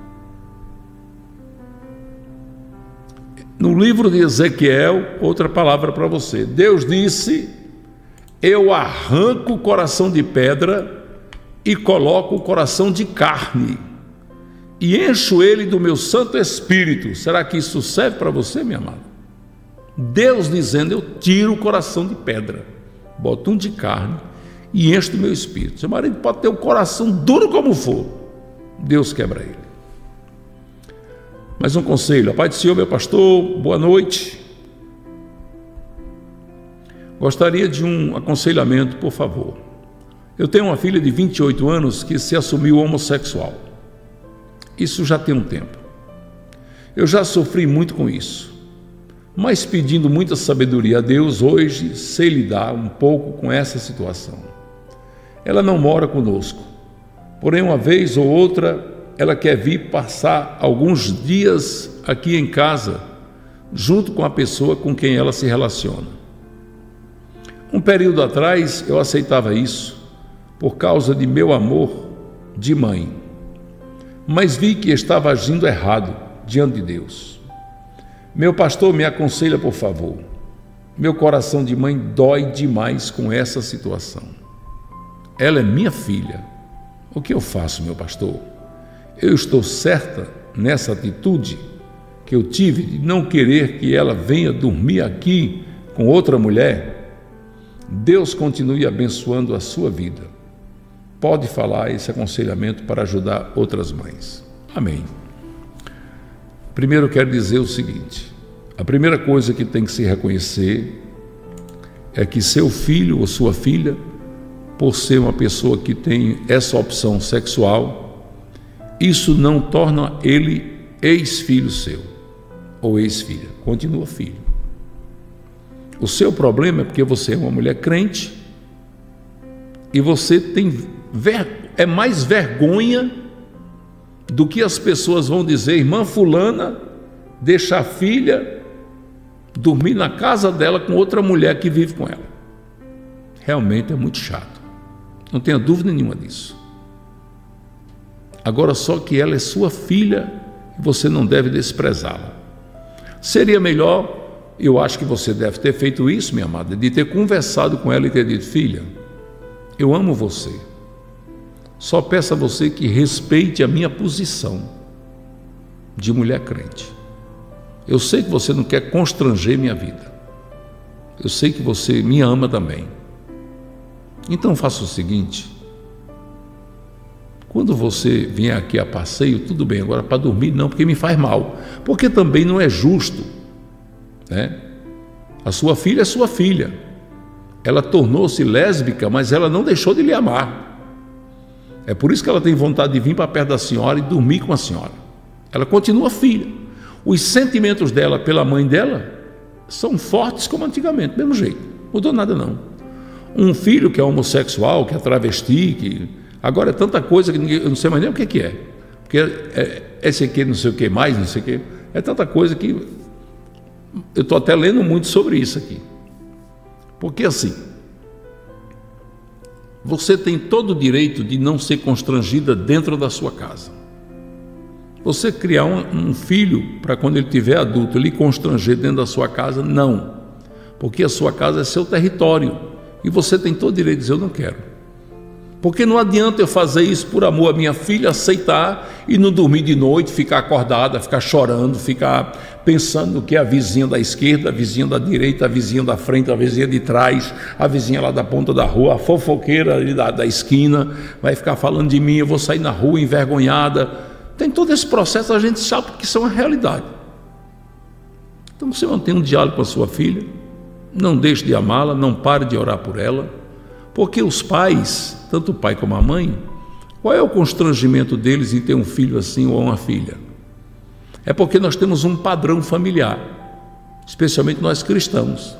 H: No livro de Ezequiel, outra palavra para você. Deus disse, eu arranco o coração de pedra e coloco o coração de carne e encho ele do meu Santo Espírito. Será que isso serve para você, minha amada? Deus dizendo, eu tiro o coração de pedra, boto um de carne e encho do meu Espírito. Seu marido pode ter o coração duro como for, Deus quebra ele. Mais um conselho, a paz do Senhor, meu pastor, boa noite. Gostaria de um aconselhamento, por favor. Eu tenho uma filha de vinte e oito anos que se assumiu homossexual. Isso já tem um tempo. Eu já sofri muito com isso, mas pedindo muita sabedoria a Deus, hoje sei lidar um pouco com essa situação. Ela não mora conosco, porém uma vez ou outra ela quer vir passar alguns dias aqui em casa, junto com a pessoa com quem ela se relaciona. Um período atrás eu aceitava isso, por causa de meu amor de mãe, mas vi que estava agindo errado diante de Deus. Meu pastor, me aconselha, por favor. Meu coração de mãe dói demais com essa situação. Ela é minha filha. O que eu faço, meu pastor? Eu estou certa nessa atitude que eu tive de não querer que ela venha dormir aqui com outra mulher? Deus continue abençoando a sua vida. Pode falar esse aconselhamento para ajudar outras mães. Amém. Primeiro eu quero dizer o seguinte, a primeira coisa que tem que se reconhecer é que seu filho ou sua filha, por ser uma pessoa que tem essa opção sexual, isso não torna ele ex-filho seu ou ex-filha, continua filho. O seu problema é porque você é uma mulher crente e você tem ver, é mais vergonha do que as pessoas vão dizer, irmã fulana deixa a filha dormir na casa dela com outra mulher que vive com ela. realmente é muito chato. Não tenha dúvida nenhuma disso. Agora, só que ela é sua filha e você não deve desprezá-la. Seria melhor, eu acho que você deve ter feito isso, minha amada, de ter conversado com ela e ter dito: filha, eu amo você. Só peço a você que respeite a minha posição de mulher crente. Eu sei que você não quer constranger minha vida. Eu sei que você me ama também. Então faça o seguinte: quando você vier aqui a passeio, tudo bem, agora para dormir não, porque me faz mal. Porque também não é justo, né? A sua filha é sua filha. Ela tornou-se lésbica, mas ela não deixou de lhe amar. É por isso que ela tem vontade de vir para perto da senhora e dormir com a senhora. Ela continua filha. Os sentimentos dela pela mãe dela são fortes como antigamente, do mesmo jeito. Mudou nada não. Um filho que é homossexual, que é travesti, que agora é tanta coisa que ninguém, eu não sei mais nem o que, que é. Porque é, é esse aqui não sei o que mais, não sei o que. É tanta coisa que eu estou até lendo muito sobre isso aqui. Porque assim, você tem todo o direito de não ser constrangida dentro da sua casa. Você criar um, um filho para quando ele tiver adulto, ele constranger dentro da sua casa, não. Porque a sua casa é seu território. E você tem todo o direito de dizer: eu não quero. Porque não adianta eu fazer isso por amor à minha filha, aceitar e não dormir de noite, ficar acordada, ficar chorando, ficar pensando no que a vizinha da esquerda, a vizinha da direita, a vizinha da frente, a vizinha de trás, a vizinha lá da ponta da rua, a fofoqueira ali da, da esquina, vai ficar falando de mim, eu vou sair na rua envergonhada. Tem todo esse processo, a gente sabe que isso é uma realidade. Então você mantém um diálogo com a sua filha, não deixe de amá-la, não pare de orar por ela, porque os pais, tanto o pai como a mãe, qual é o constrangimento deles em ter um filho assim ou uma filha? É porque nós temos um padrão familiar, especialmente nós cristãos.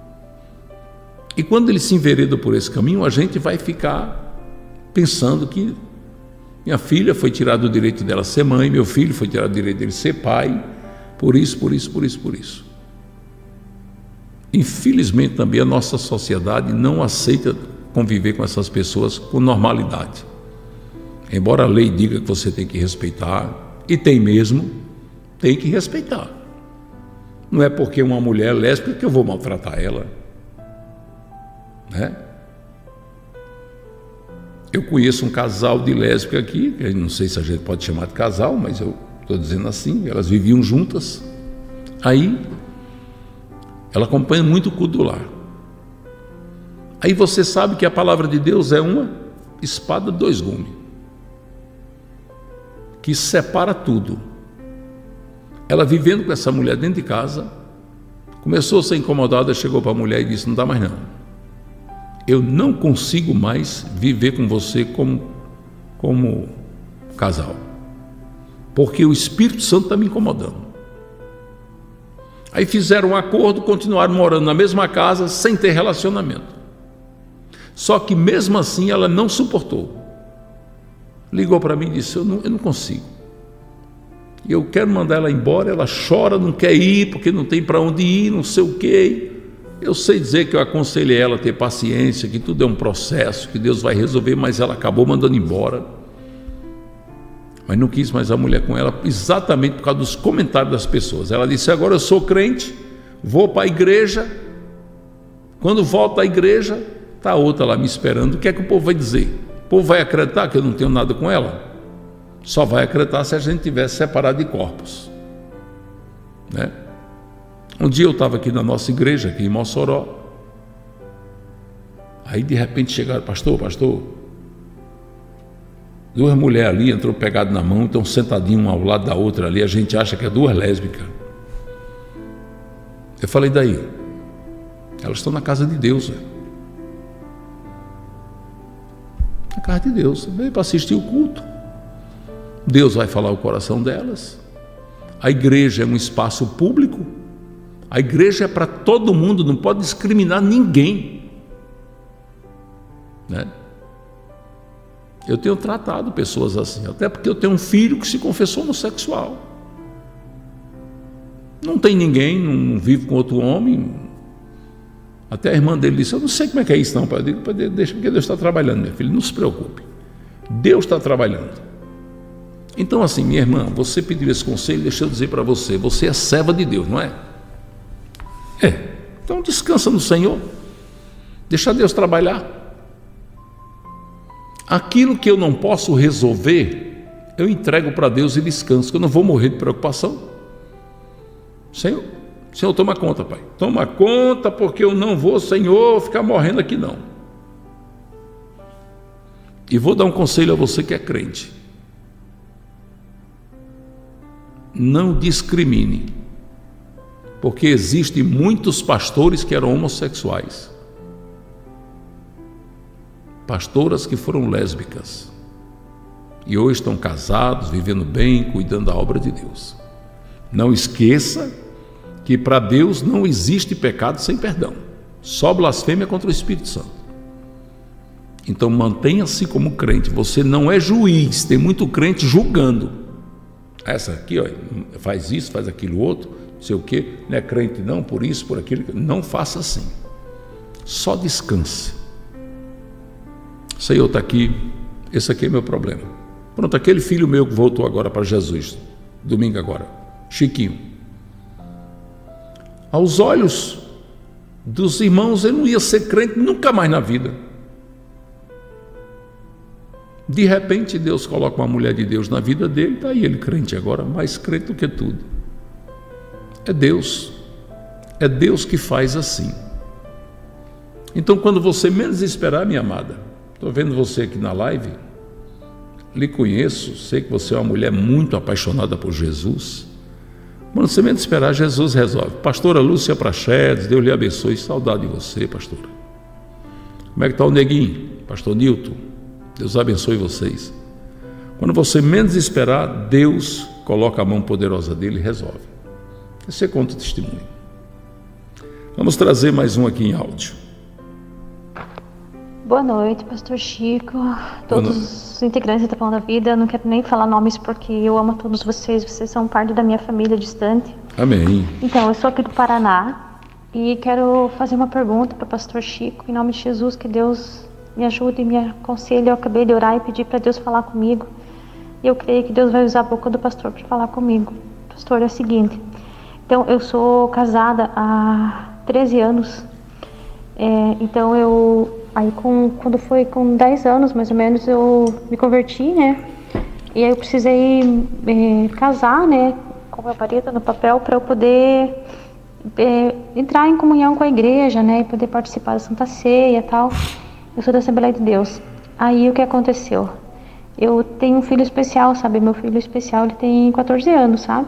H: E quando eles se enveredam por esse caminho, a gente vai ficar pensando que minha filha foi tirado o direito dela ser mãe, meu filho foi tirado o direito dele ser pai, por isso, por isso, por isso, por isso. Infelizmente também a nossa sociedade não aceita conviver com essas pessoas com normalidade. Embora a lei diga que você tem que respeitar, e tem mesmo, tem que respeitar. Não é porque uma mulher é lésbica que eu vou maltratar ela, né? Eu conheço um casal de lésbica aqui, que não sei se a gente pode chamar de casal, mas eu estou dizendo assim, elas viviam juntas. Aí ela acompanha muito o culto do lar. Aí você sabe que a palavra de Deus é uma espada de dois gumes, que separa tudo. Ela vivendo com essa mulher dentro de casa, começou a ser incomodada, chegou para a mulher e disse: não dá mais não, eu não consigo mais viver com você como, como casal, porque o Espírito Santo está me incomodando. Aí fizeram um acordo, continuaram morando na mesma casa sem ter relacionamento. Só que mesmo assim ela não suportou. Ligou para mim e disse: eu não, eu não consigo. E eu quero mandar ela embora. Ela chora, não quer ir porque não tem para onde ir, não sei o quê. Eu sei dizer que eu aconselhei ela a ter paciência, que tudo é um processo, que Deus vai resolver, mas ela acabou mandando embora. Mas não quis mais a mulher com ela, exatamente por causa dos comentários das pessoas. Ela disse: agora eu sou crente, vou para a igreja, quando volto à igreja, está outra lá me esperando. O que é que o povo vai dizer? O povo vai acreditar que eu não tenho nada com ela? Só vai acreditar se a gente tivesse separado de corpos, né? Um dia eu estava aqui na nossa igreja, aqui em Mossoró. Aí de repente chegaram: pastor, pastor, duas mulheres ali, entrou pegado na mão, estão sentadinho uma ao lado da outra ali, a gente acha que é duas lésbicas. Eu falei: daí? Elas estão na casa de Deus, véio. Na casa de Deus, veio para assistir o culto. Deus vai falar o coração delas. A igreja é um espaço público. A igreja é para todo mundo, não pode discriminar ninguém, né? Eu tenho tratado pessoas assim, até porque eu tenho um filho que se confessou homossexual. Não tem ninguém, não vive com outro homem. Até a irmã dele disse, eu não sei como é que é isso não, pai. Eu digo, pai, deixa, porque Deus está trabalhando, meu filho, não se preocupe. Deus está trabalhando. Então assim, minha irmã, você pediu esse conselho, deixa eu dizer para você, você é serva de Deus, não é? É, então descansa no Senhor, deixa Deus trabalhar. Aquilo que eu não posso resolver, eu entrego para Deus e descanso, que eu não vou morrer de preocupação. Senhor, Senhor, toma conta, pai, toma conta, porque eu não vou, Senhor, ficar morrendo aqui não. E vou dar um conselho a você que é crente. Não discrimine, porque existem muitos pastores que eram homossexuais, pastoras que foram lésbicas, e hoje estão casados, vivendo bem, cuidando da obra de Deus. Não esqueça que para Deus não existe pecado sem perdão, só blasfêmia contra o Espírito Santo. Então mantenha-se como crente, você não é juiz, tem muito crente julgando. Essa aqui, ó, faz isso, faz aquilo outro, não sei o que, não é crente não, por isso, por aquilo, não faça assim, só descanse. Senhor, está aqui, esse aqui é meu problema. Pronto, aquele filho meu que voltou agora para Jesus, domingo agora, Chiquinho, aos olhos dos irmãos ele não ia ser crente nunca mais na vida. De repente Deus coloca uma mulher de Deus na vida dele, está aí ele crente agora, mais crente do que tudo. É Deus, é Deus que faz assim. Então quando você menos esperar, minha amada, estou vendo você aqui na live, lhe conheço, sei que você é uma mulher muito apaixonada por Jesus. Quando você menos esperar, Jesus resolve. Pastora Lúcia Prachedes, Deus lhe abençoe, saudade de você, pastora. Como é que está o neguinho? Pastor Nilton, Deus abençoe vocês. Quando você menos esperar, Deus coloca a mão poderosa dele e resolve. Você conta o testemunho. Vamos trazer mais um aqui em áudio.
L: Boa noite, pastor Chico, todos os integrantes da Pão da Vida. Eu não quero nem falar nomes porque eu amo todos vocês, vocês são parte da minha família distante.
H: Amém.
L: Então, eu sou aqui do Paraná e quero fazer uma pergunta para o pastor Chico, em nome de Jesus, que Deus me ajude e me aconselhe. Eu acabei de orar e pedir para Deus falar comigo, e eu creio que Deus vai usar a boca do pastor para falar comigo. Pastor, é o seguinte, então eu sou casada há treze anos, é, então eu... Aí com, quando foi com dez anos mais ou menos eu me converti, né? E aí eu precisei é, casar, né? Com meu marido no papel para eu poder é, entrar em comunhão com a igreja, né? E poder participar da Santa Ceia e tal. Eu sou da Assembleia de Deus. Aí o que aconteceu? Eu tenho um filho especial, sabe? Meu filho especial, ele tem quatorze anos, sabe?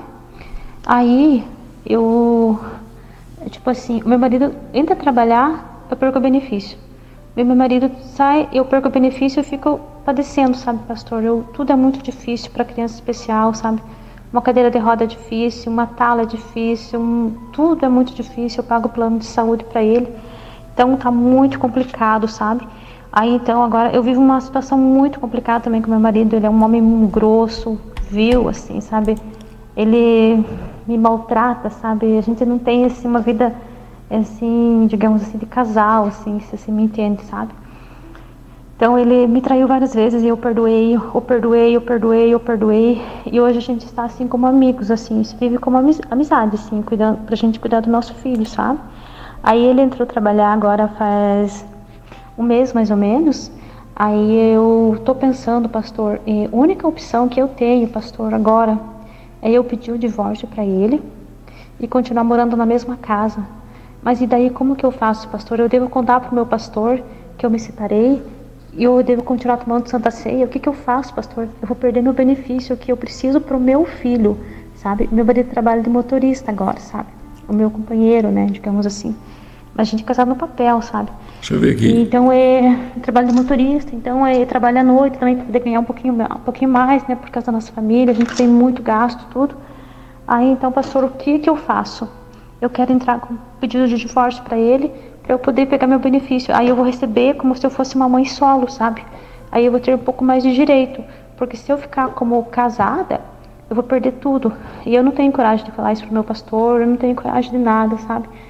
L: Aí eu, tipo assim, meu marido entra a trabalhar, eu perco o benefício. Meu marido sai, eu perco o benefício, eu fico padecendo, sabe, pastor? Eu, tudo é muito difícil para criança especial, sabe? Uma cadeira de roda é difícil, uma tala é difícil, um, tudo é muito difícil. Eu pago plano de saúde para ele, então tá muito complicado, sabe? Aí então agora eu vivo uma situação muito complicada também com meu marido. Ele é um homem grosso, vil, assim, sabe? Ele me maltrata, sabe? A gente não tem assim uma vida assim, digamos assim, de casal, assim, se você me entende, sabe? Então ele me traiu várias vezes e eu perdoei, eu perdoei, eu perdoei, eu perdoei, e hoje a gente está assim como amigos, assim, se vive como amizade, assim, cuidando, pra gente cuidar do nosso filho, sabe? Aí ele entrou trabalhar agora faz um mês mais ou menos. Aí eu tô pensando, pastor, a única opção que eu tenho, pastor, agora é eu pedir o divórcio para ele e continuar morando na mesma casa. Mas e daí como que eu faço, pastor? Eu devo contar para o meu pastor que eu me separei e eu devo continuar tomando Santa Ceia? O que que eu faço, pastor? Eu vou perder meu benefício que eu preciso para o meu filho, sabe? Meu marido trabalha de motorista agora, sabe? O meu companheiro, né, digamos assim. Mas a gente é casado no papel, sabe?
H: Deixa eu ver aqui.
L: E, então é trabalho de motorista, então é trabalho à noite também para poder ganhar um pouquinho, um pouquinho mais, né? Por causa da nossa família, a gente tem muito gasto, tudo. Aí então, pastor, o que que eu faço? Eu quero entrar com pedido de divórcio para ele, para eu poder pegar meu benefício. Aí eu vou receber como se eu fosse uma mãe solo, sabe? Aí eu vou ter um pouco mais de direito, porque se eu ficar como casada, eu vou perder tudo. E eu não tenho coragem de falar isso pro meu pastor, eu não tenho coragem de nada, sabe?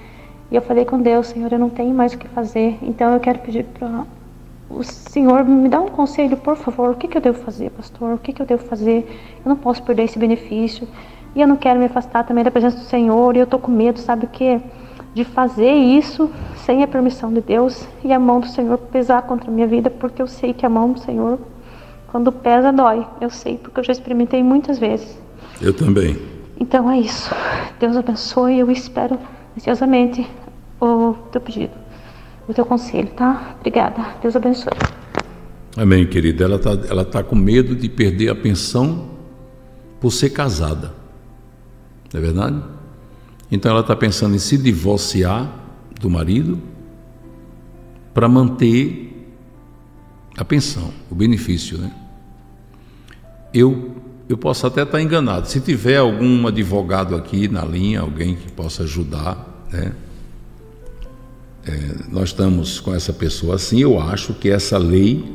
L: E eu falei com Deus, Senhor, eu não tenho mais o que fazer, então eu quero pedir para o Senhor me dar um conselho, por favor. O que, que eu devo fazer, pastor? O que, que eu devo fazer? Eu não posso perder esse benefício. E eu não quero me afastar também da presença do Senhor. E eu tô com medo, sabe o quê? De fazer isso sem a permissão de Deus e a mão do Senhor pesar contra a minha vida, porque eu sei que a mão do Senhor, quando pesa, dói. Eu sei, porque eu já experimentei muitas vezes.
H: Eu também.
L: Então é isso. Deus abençoe. Eu espero ansiosamente o teu pedido, o teu conselho, tá? Obrigada. Deus abençoe.
H: Amém, querida. Ela tá, ela tá com medo de perder a pensão por ser casada. Não é verdade? Então ela está pensando em se divorciar do marido para manter a pensão, o benefício, né? Eu, eu posso até estar enganado. Se tiver algum advogado aqui na linha, alguém que possa ajudar, né? É, nós estamos com essa pessoa assim. Eu acho que essa lei,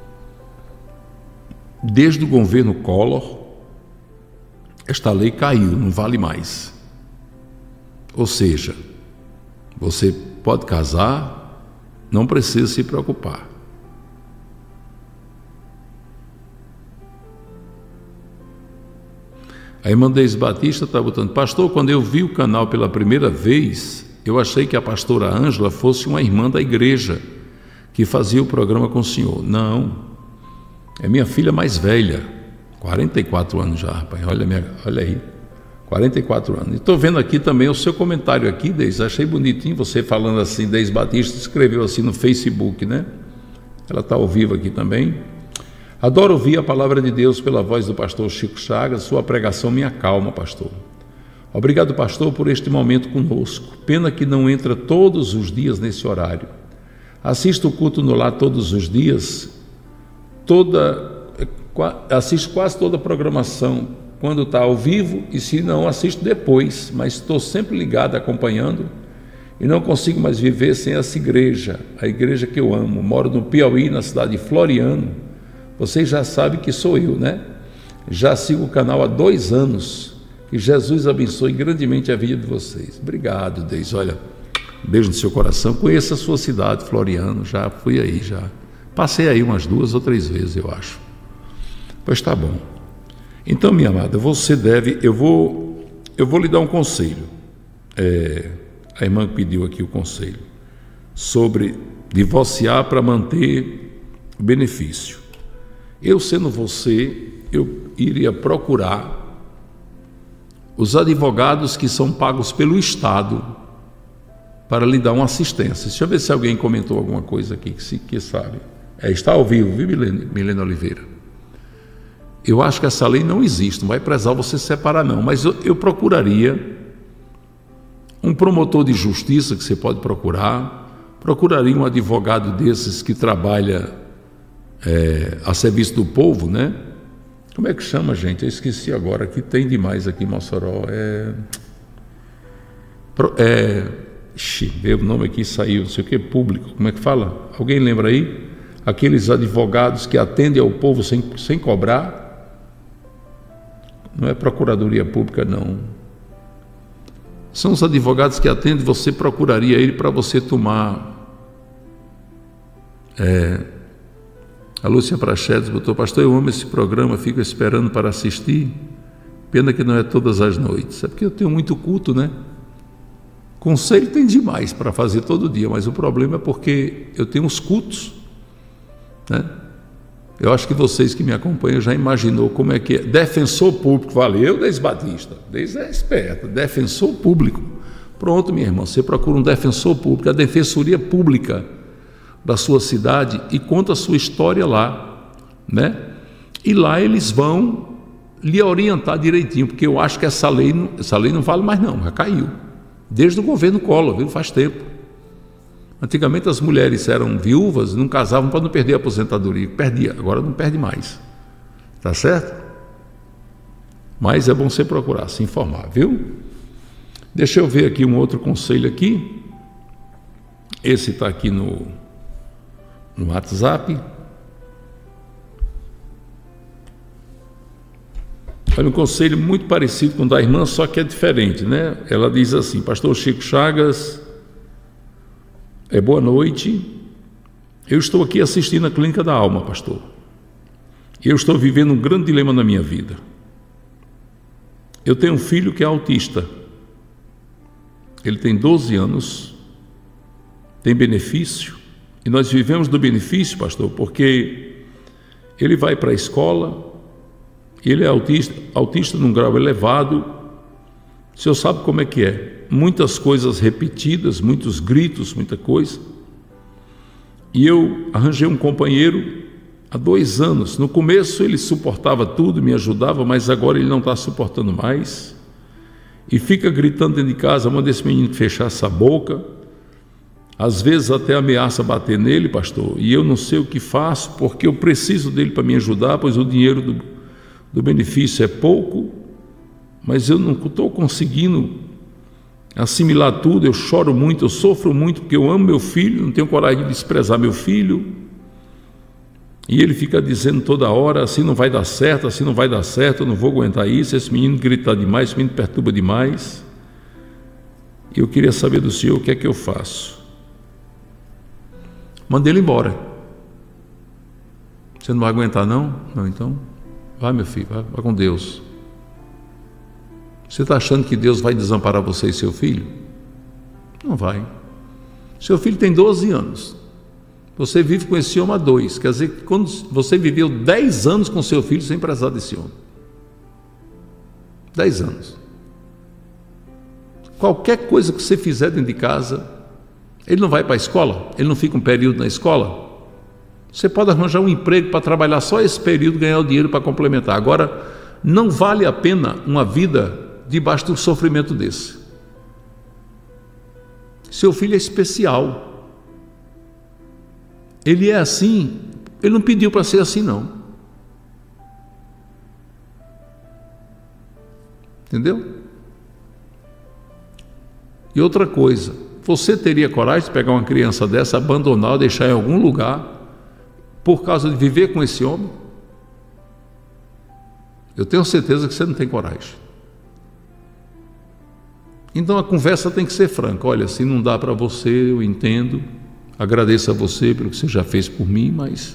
H: desde o governo Collor, esta lei caiu, não vale mais. Ou seja, você pode casar, não precisa se preocupar. A irmã Deise Batista está botando: pastor, quando eu vi o canal pela primeira vez, eu achei que a pastora Ângela fosse uma irmã da igreja que fazia o programa com o senhor. Não, é minha filha mais velha, quarenta e quatro anos já, rapaz, olha, minha, olha aí, quarenta e quatro anos. E estou vendo aqui também o seu comentário aqui, Deise, achei bonitinho você falando assim. Deise Batista escreveu assim no Facebook, né? Ela está ao vivo aqui também. Adoro ouvir a palavra de Deus pela voz do pastor Chico Chagas. Sua pregação me acalma, pastor. Obrigado, pastor, por este momento conosco. Pena que não entra todos os dias nesse horário. Assisto o culto no lar todos os dias, toda, assisto quase toda a programação quando está ao vivo, e se não, assisto depois, mas estou sempre ligado, acompanhando, e não consigo mais viver sem essa igreja, a igreja que eu amo. Moro no Piauí, na cidade de Floriano. Vocês já sabem que sou eu, né? Já sigo o canal há dois anos. Que Jesus abençoe grandemente a vida de vocês. Obrigado, Deise. Olha, beijo no seu coração. Conheço a sua cidade, Floriano. Já fui aí, já. Passei aí umas duas ou três vezes, eu acho. Pois tá bom. Então, minha amada, você deve... Eu vou, eu vou lhe dar um conselho. É, a irmã pediu aqui o conselho sobre divorciar para manter o benefício. Eu, sendo você, eu iria procurar os advogados que são pagos pelo Estado para lhe dar uma assistência. Deixa eu ver se alguém comentou alguma coisa aqui que, se, que sabe. É, está ao vivo, viu, Milene, Milene Oliveira? Eu acho que essa lei não existe, não vai precisar você separar não, mas eu, eu procuraria um promotor de justiça que você pode procurar, procuraria um advogado desses que trabalha É, a serviço do povo, né? Como é que chama, gente? Eu esqueci agora, que tem demais aqui em Mossoró. É... é... Ixi, veio o nome aqui, saiu, não sei o que, público, como é que fala? Alguém lembra aí? Aqueles advogados que atendem ao povo sem, sem cobrar. Não é procuradoria pública, não. São os advogados que atendem, você procuraria ele para você tomar... É... A Lúcia Prachedes botou: pastor, eu amo esse programa, fico esperando para assistir, pena que não é todas as noites. É porque eu tenho muito culto, né? Conselho tem demais para fazer todo dia, mas o problema é porque eu tenho os cultos, né? Eu acho que vocês que me acompanham já imaginou como é que é. Defensor público, valeu, Deise Batista, Deise é esperta, defensor público. Pronto, minha irmã, você procura um defensor público, a defensoria pública da sua cidade, e conta a sua história lá, né? E lá eles vão lhe orientar direitinho, porque eu acho que essa lei, essa lei não vale mais não, já caiu, desde o governo Collor, viu? Faz tempo. Antigamente as mulheres eram viúvas, não casavam para não perder a aposentadoria, perdia, agora não perde mais, tá certo? Mas é bom você procurar, se informar, viu? Deixa eu ver aqui um outro conselho aqui, esse está aqui no no WhatsApp. Olha, um conselho muito parecido com o da irmã, só que é diferente, né? Ela diz assim: pastor Chico Chagas, É, boa noite. Eu estou aqui assistindo a Clínica da Alma, pastor. Eu estou vivendo um grande dilema na minha vida. Eu tenho um filho que é autista. Ele tem doze anos, tem benefício, e nós vivemos do benefício, pastor, porque ele vai para a escola, ele é autista, autista num grau elevado. O senhor sabe como é que é? Muitas coisas repetidas, muitos gritos, muita coisa. E eu arranjei um companheiro há dois anos. No começo ele suportava tudo, me ajudava, mas agora ele não está suportando mais. E fica gritando dentro de casa, manda esse menino fechar essa boca. Às vezes até ameaça bater nele, pastor. E eu não sei o que faço, porque eu preciso dele para me ajudar, pois o dinheiro do, do benefício é pouco. Mas eu não estou conseguindo assimilar tudo. Eu choro muito, eu sofro muito, porque eu amo meu filho, não tenho coragem de desprezar meu filho. E ele fica dizendo toda hora, assim não vai dar certo, assim não vai dar certo, eu não vou aguentar isso, esse menino grita demais, esse menino perturba demais. E eu queria saber do senhor o que é que eu faço. Manda ele embora. Você não vai aguentar não? Não, então vai, meu filho, vai, vai com Deus. Você está achando que Deus vai desamparar você e seu filho? Não vai. Seu filho tem doze anos. Você vive com esse homem há dois. Quer dizer que quando você viveu dez anos com seu filho sem precisar desse homem. dez anos. Qualquer coisa que você fizer dentro de casa, ele não vai para a escola? Ele não fica um período na escola? Você pode arranjar um emprego para trabalhar só esse período e ganhar o dinheiro para complementar. Agora, não vale a pena uma vida debaixo de um sofrimento desse. Seu filho é especial. Ele é assim, ele não pediu para ser assim não. Entendeu? E outra coisa, você teria coragem de pegar uma criança dessa, abandonar, deixar em algum lugar, por causa de viver com esse homem? Eu tenho certeza que você não tem coragem. Então a conversa tem que ser franca. Olha, se não dá para você, eu entendo, agradeço a você pelo que você já fez por mim, mas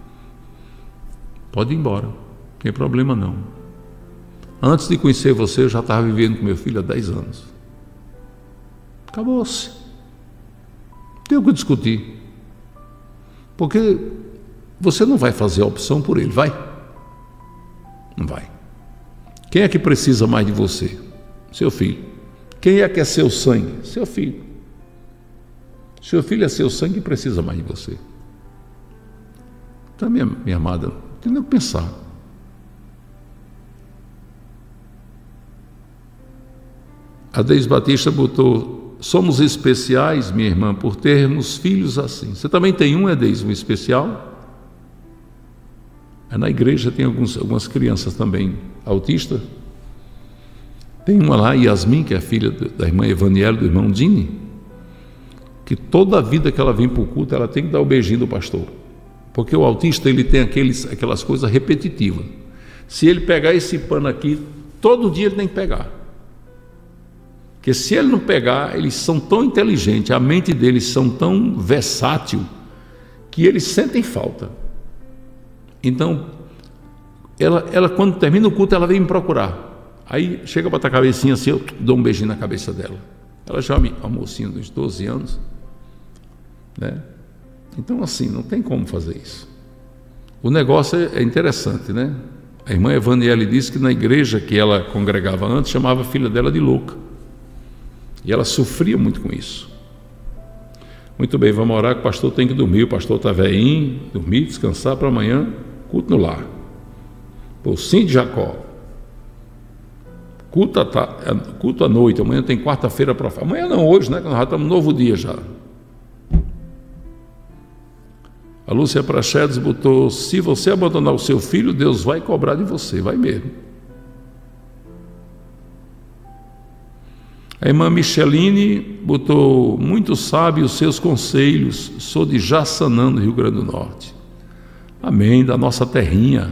H: pode ir embora, não tem problema não. Antes de conhecer você, eu já estava vivendo com meu filho há dez anos. Acabou-se. Não tem o que discutir. Porque você não vai fazer a opção por ele, vai? Não vai. Quem é que precisa mais de você? Seu filho. Quem é que é seu sangue? Seu filho. Seu filho é seu sangue e precisa mais de você. Então, minha, minha amada, não tem nem o que pensar. A Deise Batista botou: somos especiais, minha irmã, por termos filhos assim. Você também tem um, é Deise, um especial? Na igreja tem alguns, algumas crianças também autistas. Tem uma lá, Yasmin, que é a filha da irmã Evaniela, do irmão Dini, que toda a vida que ela vem para o culto, ela tem que dar o beijinho do pastor. Porque o autista, ele tem aqueles, aquelas coisas repetitivas. Se ele pegar esse pano aqui, todo dia ele tem que pegar. Porque se ele não pegar, eles são tão inteligentes, a mente deles são tão versátil, que eles sentem falta. Então, ela, ela quando termina o culto, ela vem me procurar. Aí chega para a cabecinha assim, eu dou um beijinho na cabeça dela. Ela já é uma mocinha dos doze anos, né? Então assim, não tem como fazer isso. O negócio é, é interessante, né? A irmã Evaniele disse que na igreja que ela congregava antes, chamava a filha dela de louca. E ela sofria muito com isso. Muito bem, vamos orar que o pastor tem que dormir. O pastor está velhinho, dormir, descansar para amanhã, culto no lar. Pocinho de Jacó. Culto, tá, culto à noite, amanhã tem quarta-feira para... Amanhã não, hoje, né? Que nós já estamos no novo dia já. A Lúcia Prachedes botou: se você abandonar o seu filho, Deus vai cobrar de você, vai mesmo. A irmã Micheline botou: muito sábio os seus conselhos, sou de Jaçanã, no Rio Grande do Norte. Amém, da nossa terrinha.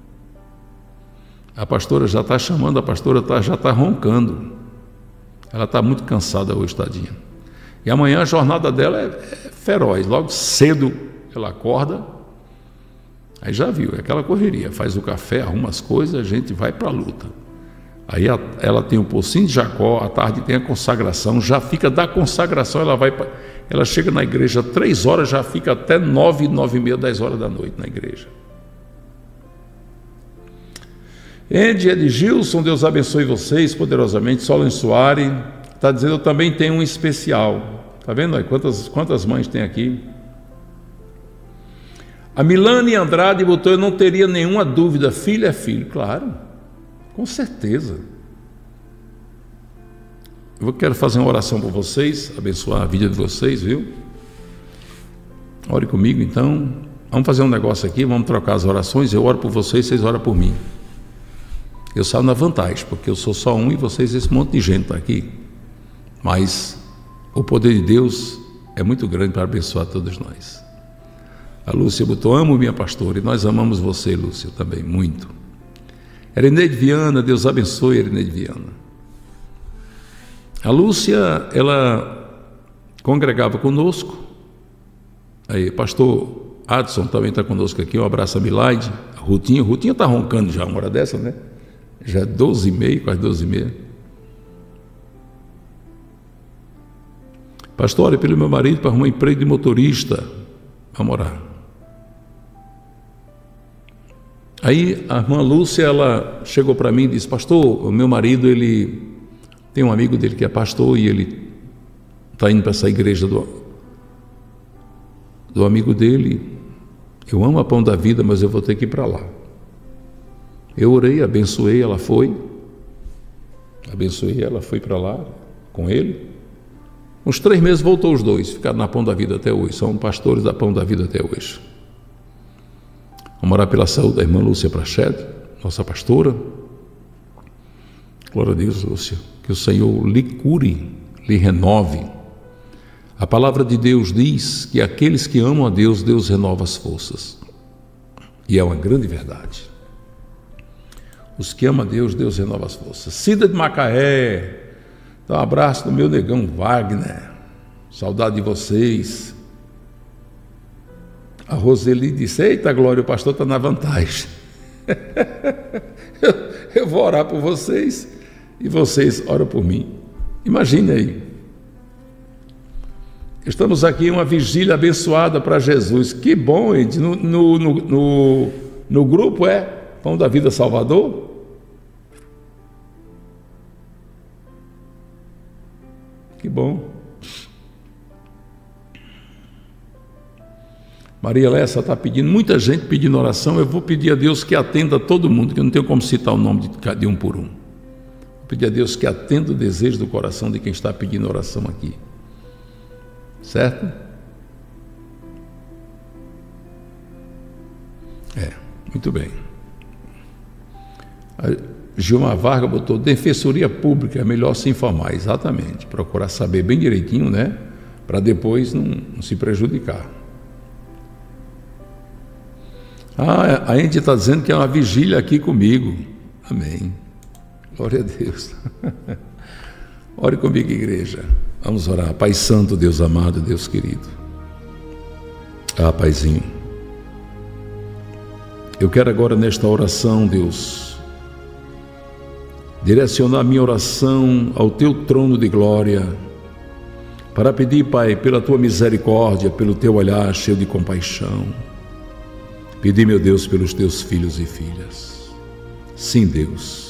H: A pastora já está chamando, a pastora tá, já está roncando. Ela está muito cansada hoje, tadinha. E amanhã a jornada dela é, é feroz. Logo cedo ela acorda, aí já viu, é aquela correria, faz o café, arruma as coisas, a gente vai para a luta. Aí a, ela tem o pocinho de Jacó, à tarde tem a consagração, já fica da consagração, ela vai pra, ela chega na igreja três horas, já fica até nove, nove e meia, dez horas da noite na igreja. Andy Edgilson, Deus abençoe vocês poderosamente. Solon Soares está dizendo, eu também tenho um especial. Está vendo aí quantas, quantas mães tem aqui? A Milane Andrade botou, eu não teria nenhuma dúvida, filho é filho. Claro, com certeza. Eu quero fazer uma oração por vocês, abençoar a vida de vocês, viu? Ore comigo então. Vamos fazer um negócio aqui, vamos trocar as orações. Eu oro por vocês, vocês oram por mim. Eu saio na vantagem, porque eu sou só um e vocês, esse monte de gente está aqui. Mas o poder de Deus é muito grande para abençoar todos nós. A Lúcia botou, amo minha pastora, e nós amamos você, Lúcia, também, muito. Erineide Viana, Deus abençoe Erineide Viana. A Lúcia, ela congregava conosco. Aí, pastor Adson também está conosco aqui, um abraço a Milaide, a Rutinha, a Rutinha está roncando já uma hora dessa, né? Já é doze e meia, quase doze e meia. Pastor, olha pelo meu marido para arrumar um emprego de motorista. Vamos orar. Aí a irmã Lúcia, ela chegou para mim e disse, pastor, o meu marido, ele tem um amigo dele que é pastor e ele está indo para essa igreja do, do amigo dele. Eu amo a Pão da Vida, mas eu vou ter que ir para lá. Eu orei, abençoei, ela foi. Abençoei, ela foi para lá com ele. Uns três meses voltou os dois, ficaram na Pão da Vida até hoje. São pastores da Pão da Vida até hoje. Vamos orar pela saúde da irmã Lúcia Prachete, nossa pastora. Glória a Deus, Lúcia. Que o Senhor lhe cure, lhe renove. A palavra de Deus diz que aqueles que amam a Deus, Deus renova as forças. E é uma grande verdade. Os que amam a Deus, Deus renova as forças. Cida de Macaé, dá um abraço no meu negão Wagner, saudade de vocês. A Roseli disse, eita Glória, o pastor está na vantagem. eu, eu vou orar por vocês e vocês oram por mim. Imagine aí. Estamos aqui em uma vigília abençoada para Jesus. Que bom, gente. No, no, no, no, no grupo é Pão da Vida Salvador. Que bom. Maria Lessa está pedindo, muita gente pedindo oração. Eu vou pedir a Deus que atenda todo mundo, que eu não tenho como citar o nome de, de um por um. Vou pedir a Deus que atenda o desejo do coração de quem está pedindo oração aqui. Certo? É, muito bem. A Gilmar Vargas botou, Defensoria Pública, é melhor se informar. Exatamente, procurar saber bem direitinho, né? Para depois não, não se prejudicar. Ah, a gente está dizendo que é uma vigília aqui comigo. Amém. Glória a Deus. Ore comigo, igreja. Vamos orar. Pai Santo, Deus amado, Deus querido. Ah, Paizinho. Eu quero agora nesta oração, Deus, direcionar a minha oração ao Teu trono de glória, para pedir, Pai, pela Tua misericórdia, pelo Teu olhar cheio de compaixão. Pedir, meu Deus, pelos Teus filhos e filhas. Sim, Deus.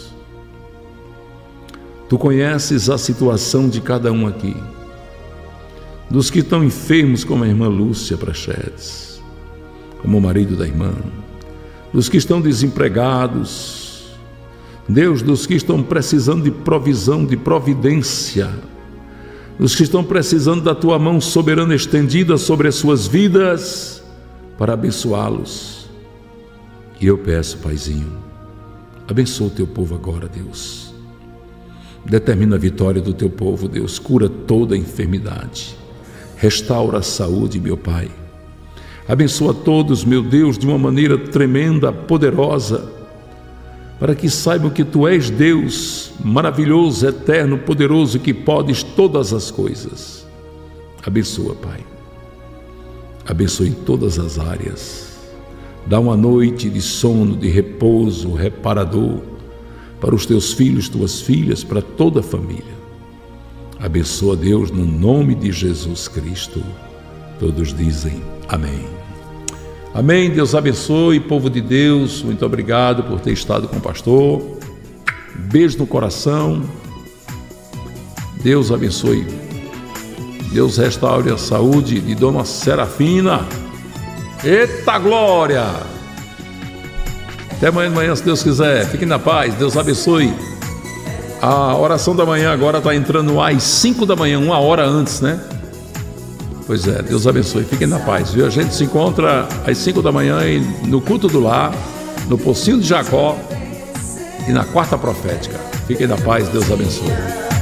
H: Tu conheces a situação de cada um aqui, dos que estão enfermos, como a irmã Lúcia Prachedes, como o marido da irmã, dos que estão desempregados, Deus, dos que estão precisando de provisão, de providência, dos que estão precisando da Tua mão soberana estendida sobre as suas vidas, para abençoá-los. E eu peço, Paizinho, abençoa o Teu povo agora, Deus. Determina a vitória do Teu povo, Deus. Cura toda a enfermidade. Restaura a saúde, meu Pai. Abençoa todos, meu Deus, de uma maneira tremenda, poderosa, para que saibam que Tu és Deus, maravilhoso, eterno, poderoso, que podes todas as coisas. Abençoa, Pai. Abençoe em todas as áreas. Dá uma noite de sono, de repouso reparador para os teus filhos, tuas filhas, para toda a família. Abençoa, Deus, no nome de Jesus Cristo. Todos dizem amém. Amém. Deus abençoe, povo de Deus. Muito obrigado por ter estado com o pastor. Beijo no coração. Deus abençoe. Deus restaure a saúde de Dona Serafina. Eita glória! Até amanhã de manhã, se Deus quiser. Fiquem na paz. Deus abençoe. A oração da manhã agora está entrando às cinco da manhã, uma hora antes, né? Pois é, Deus abençoe. Fiquem na paz, viu? A gente se encontra às cinco da manhã no culto do lar, no Pocinho de Jacó e na quarta profética. Fiquem na paz. Deus abençoe.